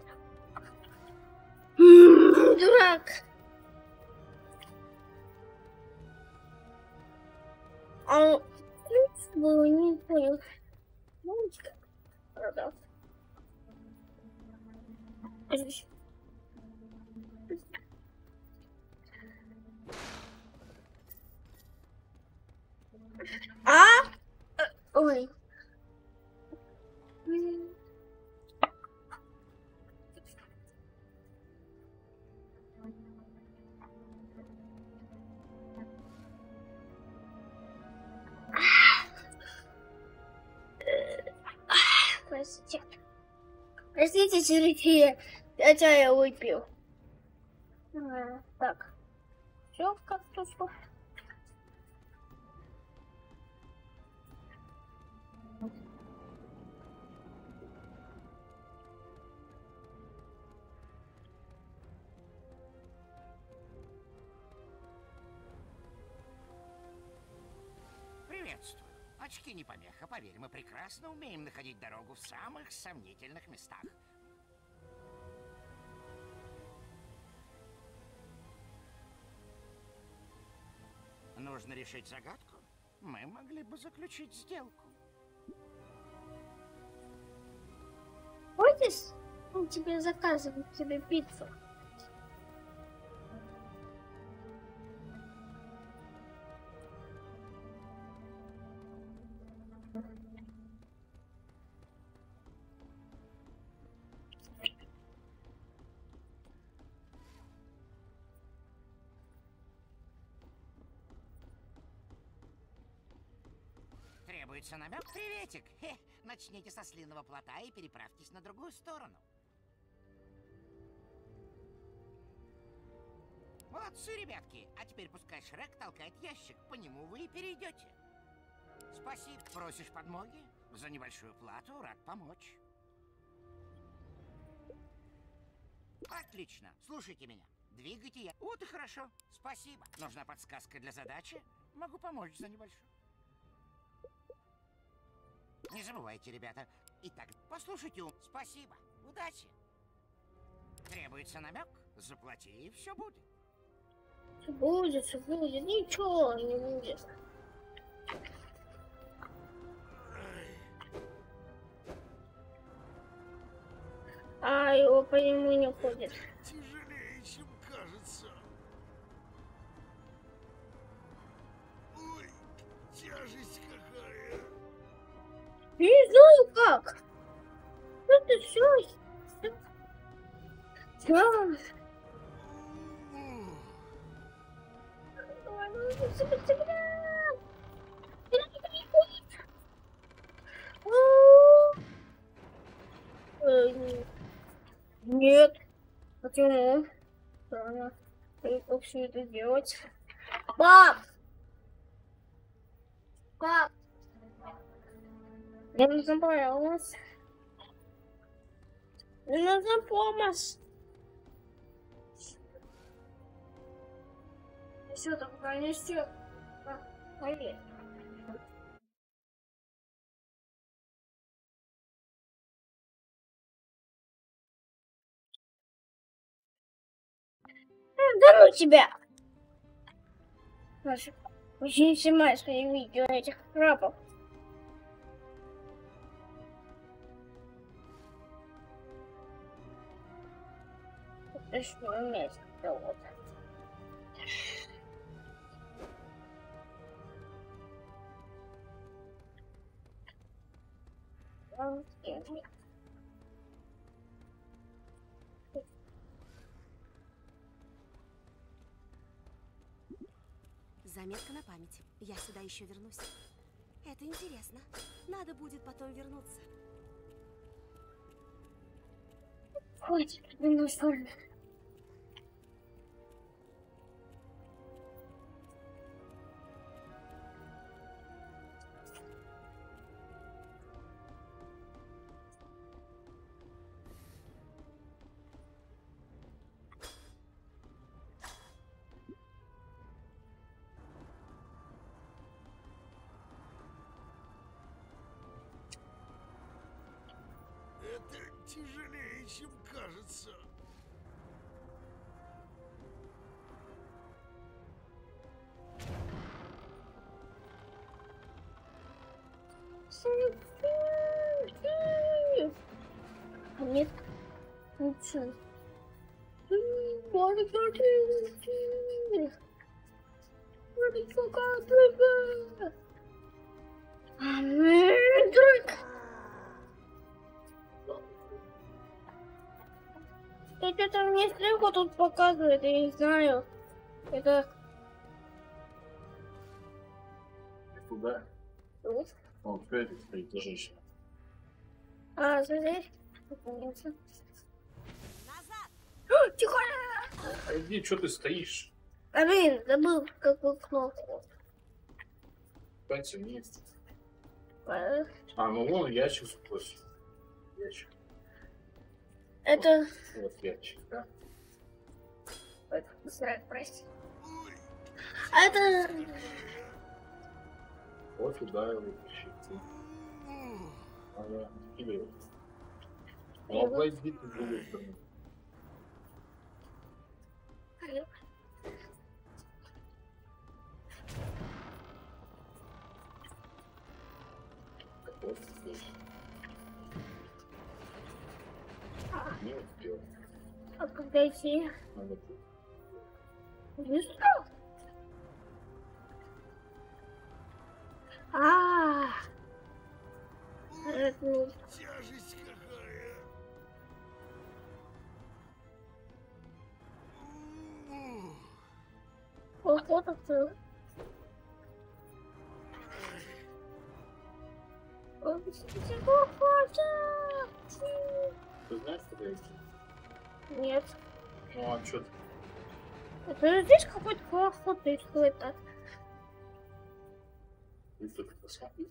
М-м, дурак. А было не понял. Мамочка. Продал. А? Ой. Простите. Простите, Сергей. Я чая выпил. А, так. Все как-то что. Приветствую. Очки не помеха, поверь, мы прекрасно умеем находить дорогу в самых сомнительных местах. Нужно решить загадку. Мы могли бы заключить сделку. Хочешь? Он тебе заказывает тебе пиццу. Требуется намек? Приветик! Хе, начните со слинного плота и переправьтесь на другую сторону. Молодцы, ребятки! А теперь пускай Шрек толкает ящик, по нему вы и перейдете. Спасибо. Просишь подмоги? За небольшую плату рад помочь. Отлично. Слушайте меня. Двигайте я. Вот и хорошо. Спасибо. Нужна подсказка для задачи? Могу помочь за небольшую. Не забывайте, ребята. Итак, послушайте ум. Спасибо. Удачи. Требуется намек? Заплати, и все будет. Все будет, все будет. Ничего не будет. А его по нему не ходит. Тяжелее, чем кажется. Ой, тяжесть какая. Я не знаю как. Это все. Все. Нет. Почему? Странно. Как все это делать? Пап! Пап! Мне нужна помощь. Мне нужна помощь. Все, так пронести. Поверь. Да ну тебя! Маша, очень снимай свои видео этих крабов. Это что, место вот. Заметка на память. Я сюда еще вернусь. Это интересно. Надо будет потом вернуться. Хватит, ну что ли? Это тяжелее, чем кажется. Нет, ничего. Что-то мне стрелку тут показывает, я не знаю. Это... Туда. Вот. О, впереди стоит женщина. А, здесь? Наконец-то. Назад! О, тихо! Иди, что ты стоишь? А, блин, забыл какую кнопку. Пальцы вместе. А, А, ну вон ящик сбросил. Ящик. Это... Вот ящик, да? Прости. А это... Вот туда его вытащи. Ага, или... А обойди ты с другой стороны. Вот здесь. Не успел. А когда идти? Надо тут. Быстро? А, это... Тяжесть какая. Вот это. Чего хочешь? Ты знаешь, куда идти? Нет. Ну а что ты? Это здесь какой-то проход какой-то. Ты только посмотри.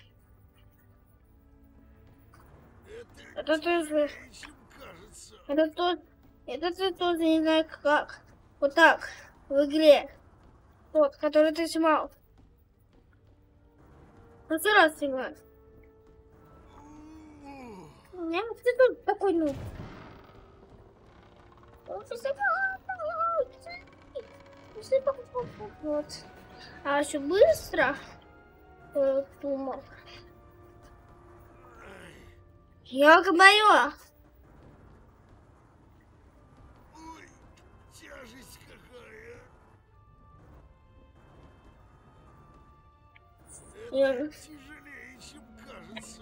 Это тоже... Чем кажется. Это тот... Это ты тоже не знаю как. Вот так. В игре. Тот, который ты снимал. Ну ты раз снимал. Нет, ты тут такой, ну. Вот. А еще быстро. Думал. Я говорю. Ой, тяжесть какая. Я... Это тяжелее, чем кажется.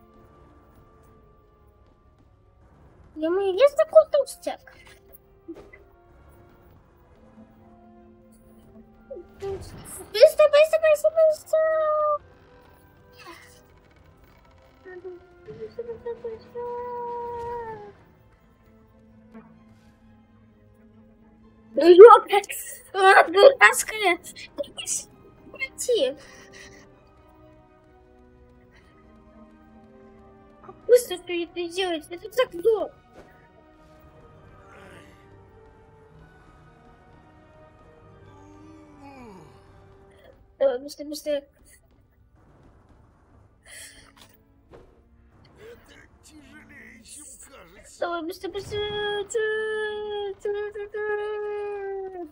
Ему есть такой толстяк? Быстро, быстро, быстро, быстро. Быстро, быстро, быстро. Ёпекс! А, дурацкая! Пройти. Как быстро ты это делаешь? Это так долго. Давай, быстрее, быстрее. Это тяжелее, чем кажется. Давай, быстрее, быстрее. Чу, чу, чу, чу.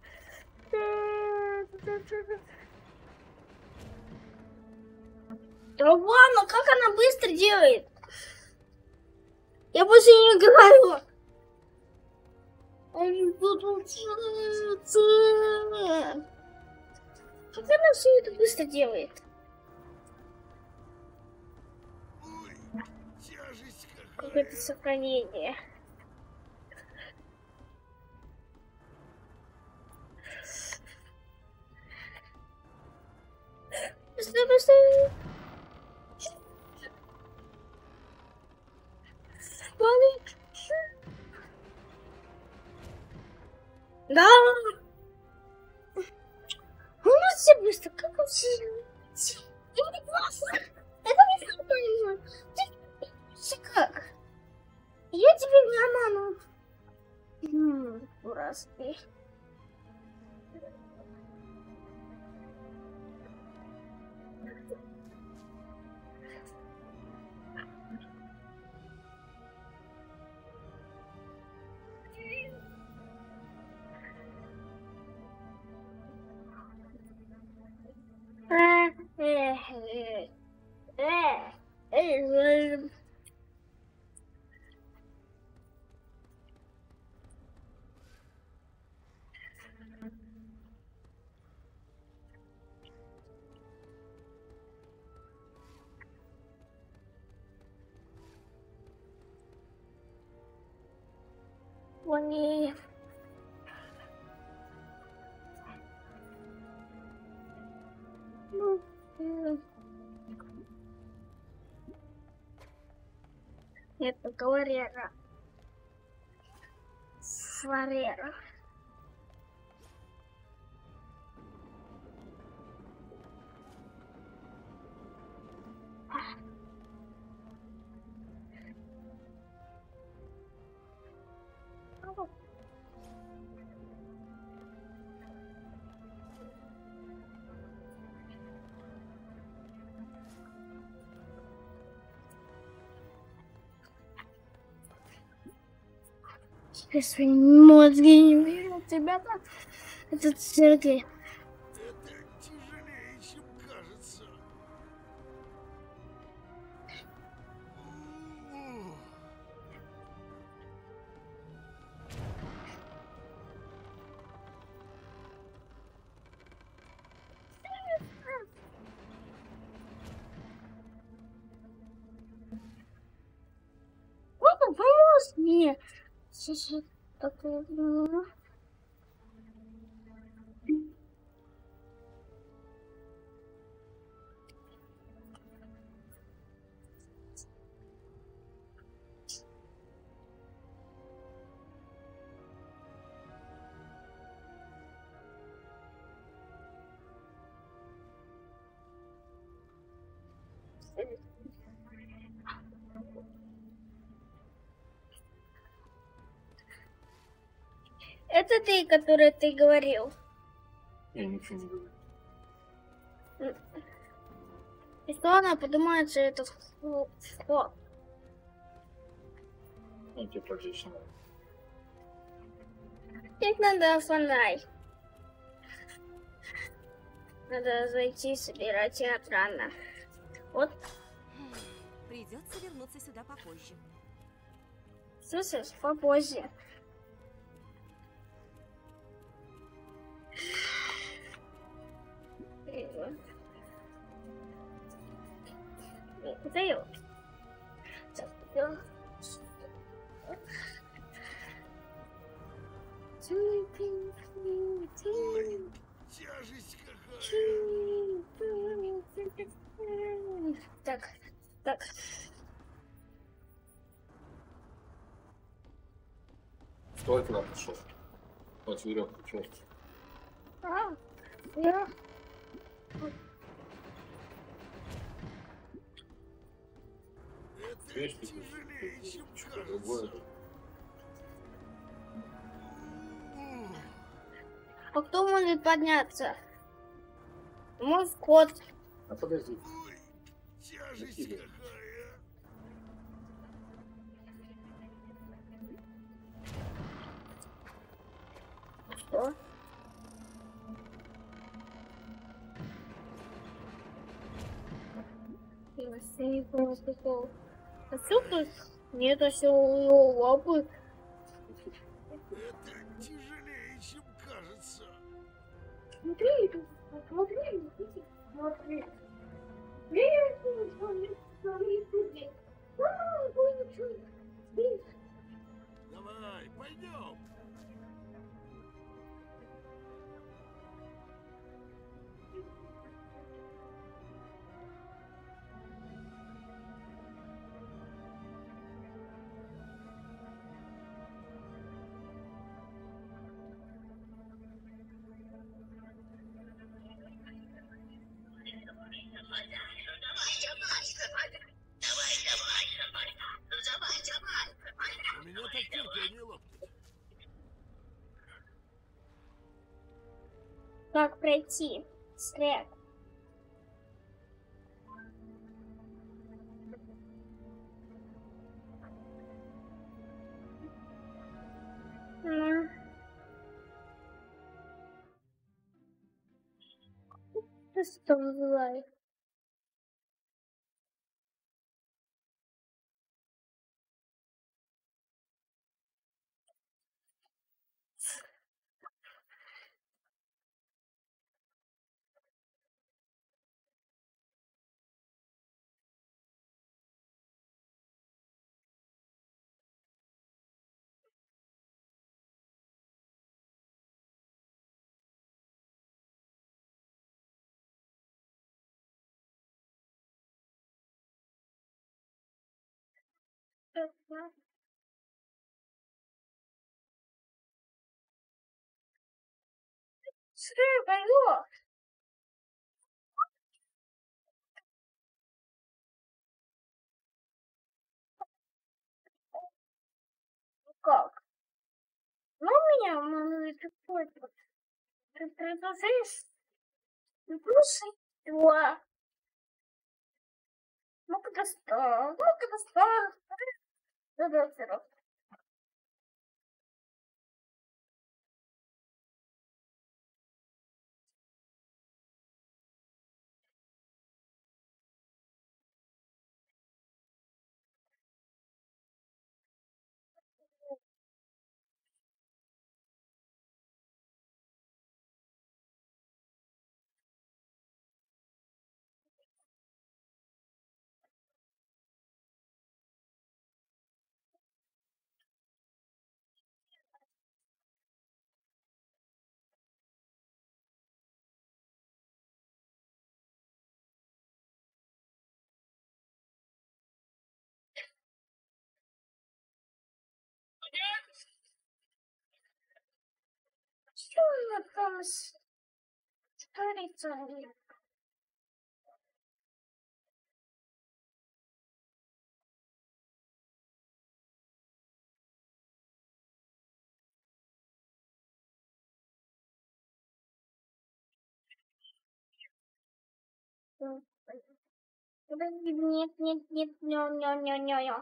Чу, чу, чу, чу. Да ладно, как она быстро делает? Я больше не играю. Они будут учиться. Как она все это быстро делает? Ой, тяжесть какая. Какое-то сохранение. Быстрее, быстрее. Да. У нас все быстро. Как он все... Это не классно. Это не понимаю. Ты как? Я тебе нормально. Хм, дурацкий. Э, э, э, Они... Ну, э, это Галарера. Фарера. Если мозги не берут, ребята, этот Сергей. Это тяжелее, чем кажется. Ух. Папа, помог мне. Сейчас такое. Это ты, который ты говорил. Я ничего не говорю. И что она поднимает, что это вход? Ну, типа, отлично. Как надо фонарь? Надо зайти, собирать охрана. Вот. Придется вернуться сюда попозже. Слушай, попозже. Даю. Ой, тяжесть какая. Так, так. Кто к нам пришел? Вот веревка, черт. А, я. Это Видишь, тяжелее, чем что другое. кажется. Ух. А кто может подняться? Может, кот. А подожди. Ой, тяжесть Накидывай. какая. Что? Я вообще не понял, какого. А что тут? Нет, а все лапы. Это тяжелее, чем кажется. Смотри, смотри, смотри. Смотри, смотри, смотри, смотри. А, ой, смотри. Давай, пойдем. У меня так терпение лопнет. Как пройти? След. Ну. Что называется? Стой, пойдёт. Как? Ну, у меня, ну, такой вот. Ты предложишь? Плюсы два. Ну-ка, достал. Ну-ка, достал. Да-да, все равно. Что у меня там с... творится? Подожди, нет, нет, нет, не, не, не, не, не.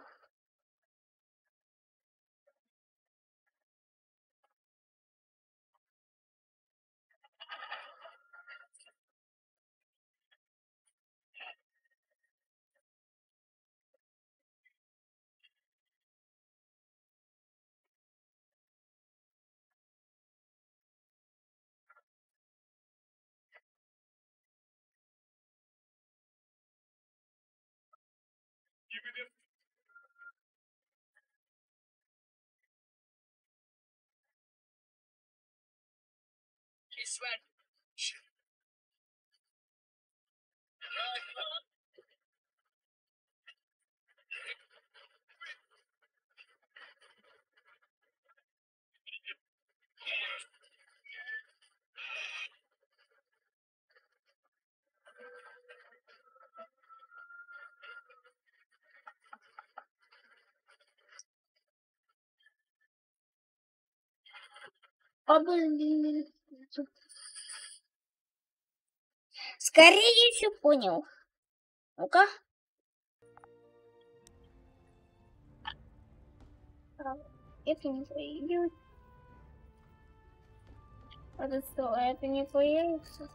Обалдеть. Скорее все понял. Ну-ка. Это не появилось. Это что? Это не появится?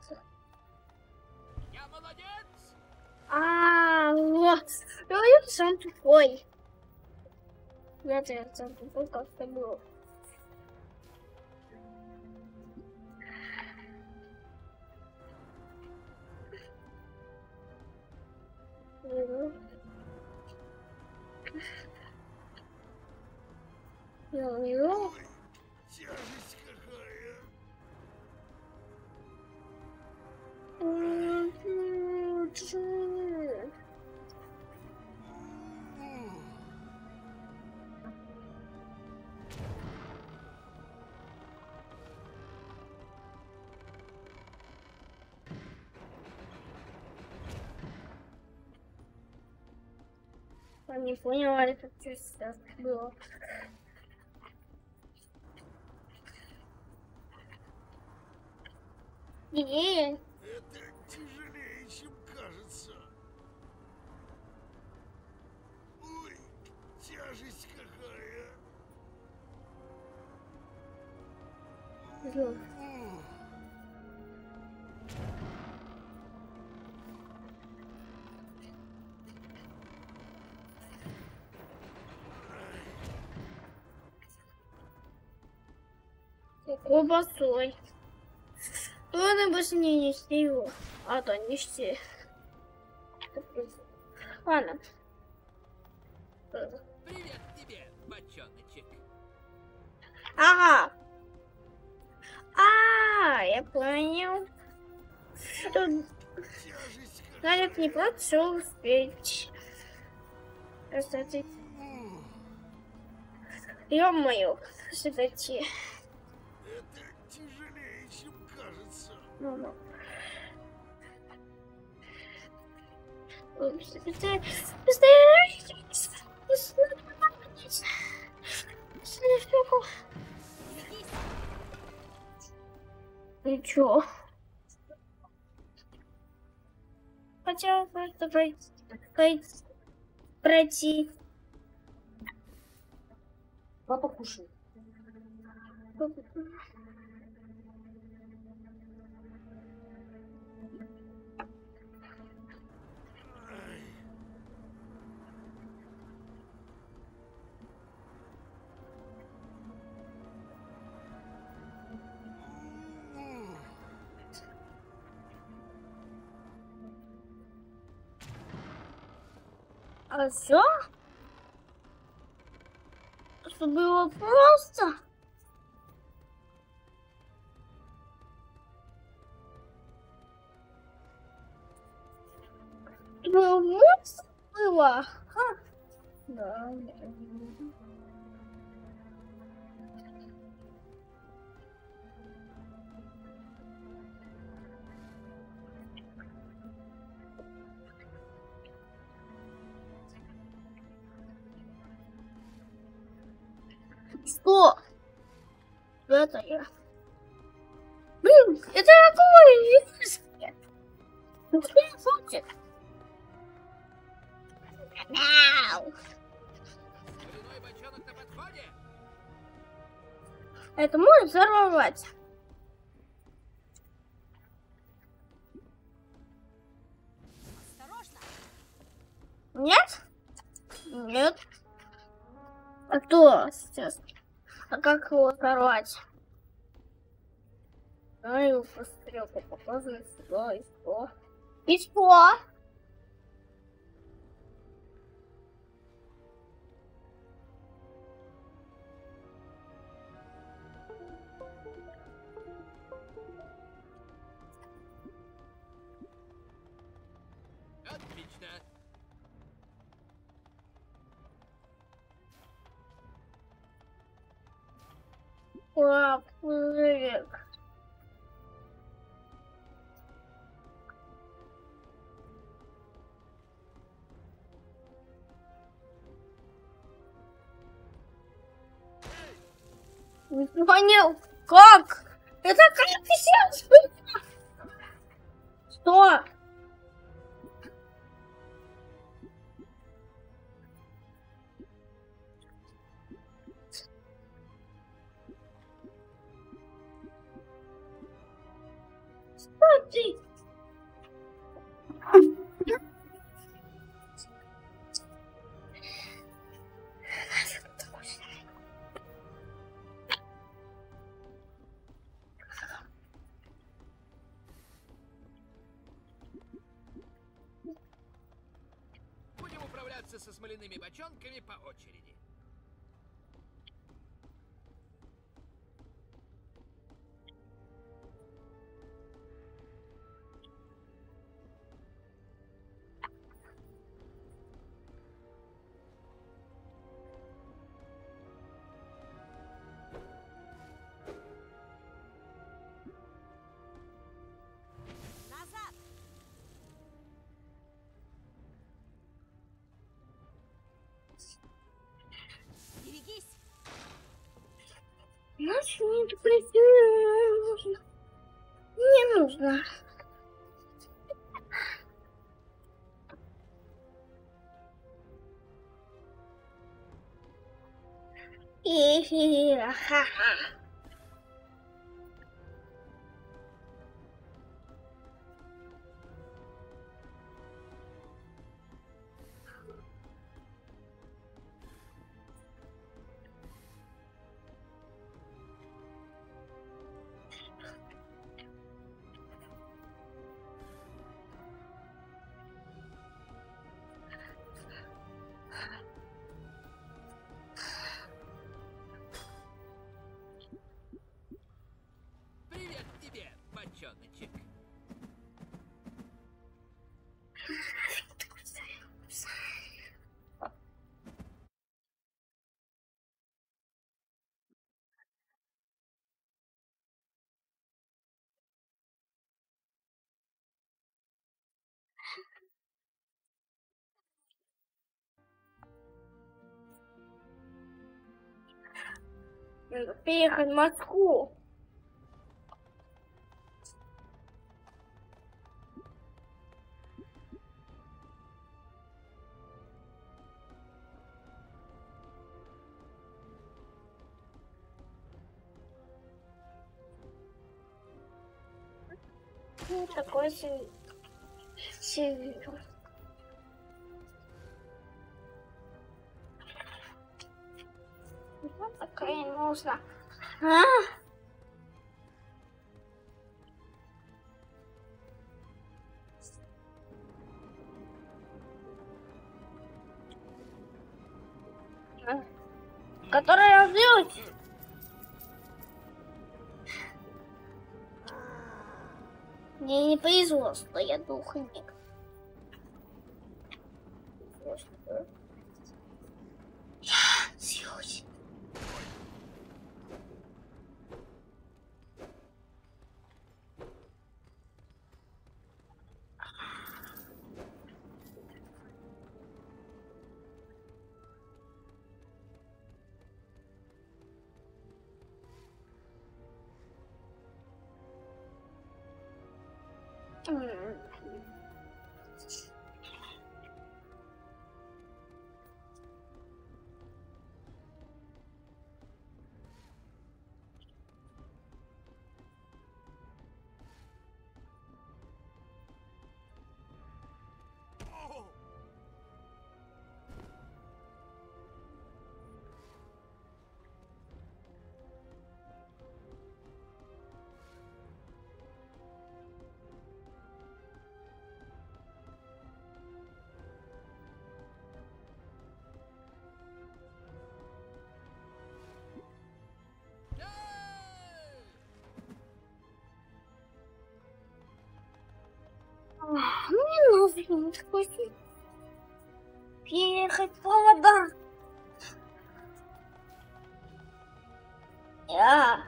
Я молодец! А, вот. Ну, я сам тупой. Я сам тупой, как это было. Ой, тяжесть какая. Я не поняла, это что сейчас было. Идея. Это тяжелее, чем кажется. Ой, тяжесть какая. Жёл. Колбасой. Ладно, больше не нести его. А то нести. Ладно. Привет тебе, бочоночек. Ага. А, я понял. Надо не просто успеть. Кстати. Ё-моё, кстати. Это тяжелее, чем кажется. Ну, ну. Упс, это... И чё? Хотела просто пройти. Пройти. Папа кушай. А все? Что было просто? Было просто было? Ха. Да. Что? Это я. Блин, это какой виски? Что я хочет? Соляной бочонок на подходе. Это можно взорвать. Осторожно! Нет? Нет. А то сейчас. А как его взорвать? Ай, стрелку показывает сюда, и что? И что? Отлично. Лапник. Не понял, как? Это как сейчас? Что? Что ты? Будем управляться со смоляными бочонками по очереди. Назад! Берегись! Наш не нужно. Не нужно. И ха-ха. Надо переехать в Москву. Ну, такой север. Север. Вот такая нужна. А? А? Которая ждет. Мне не повезло, что я духовник. Я злюсь. М. Ах, мне нужно такой переехать по водам. Я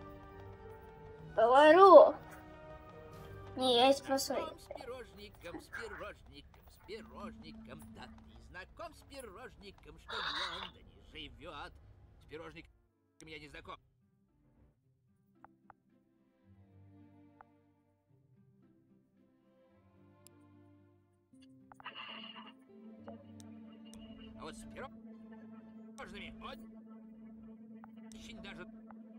говорю, не я спасаю. С пирожником, с пирожником, с пирожником. Да ты знаком с пирожником, что в Лондоне живет. С пирожником я не знаком. А вот с пирожными очень даже...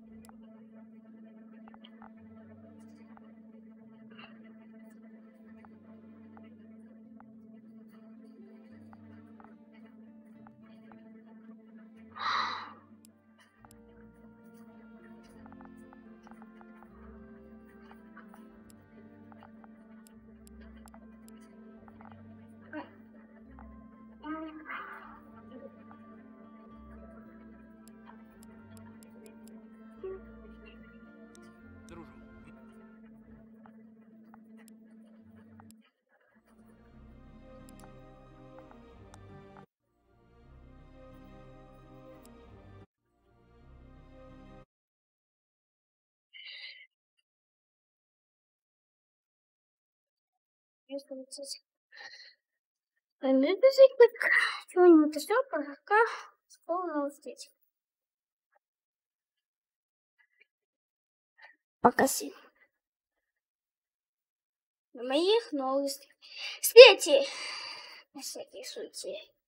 Дружу. Если вот здесь помидоры, чего-нибудь еще, пока полно здесь. Покажи. На моих новостях. Кстати, на всякий случай.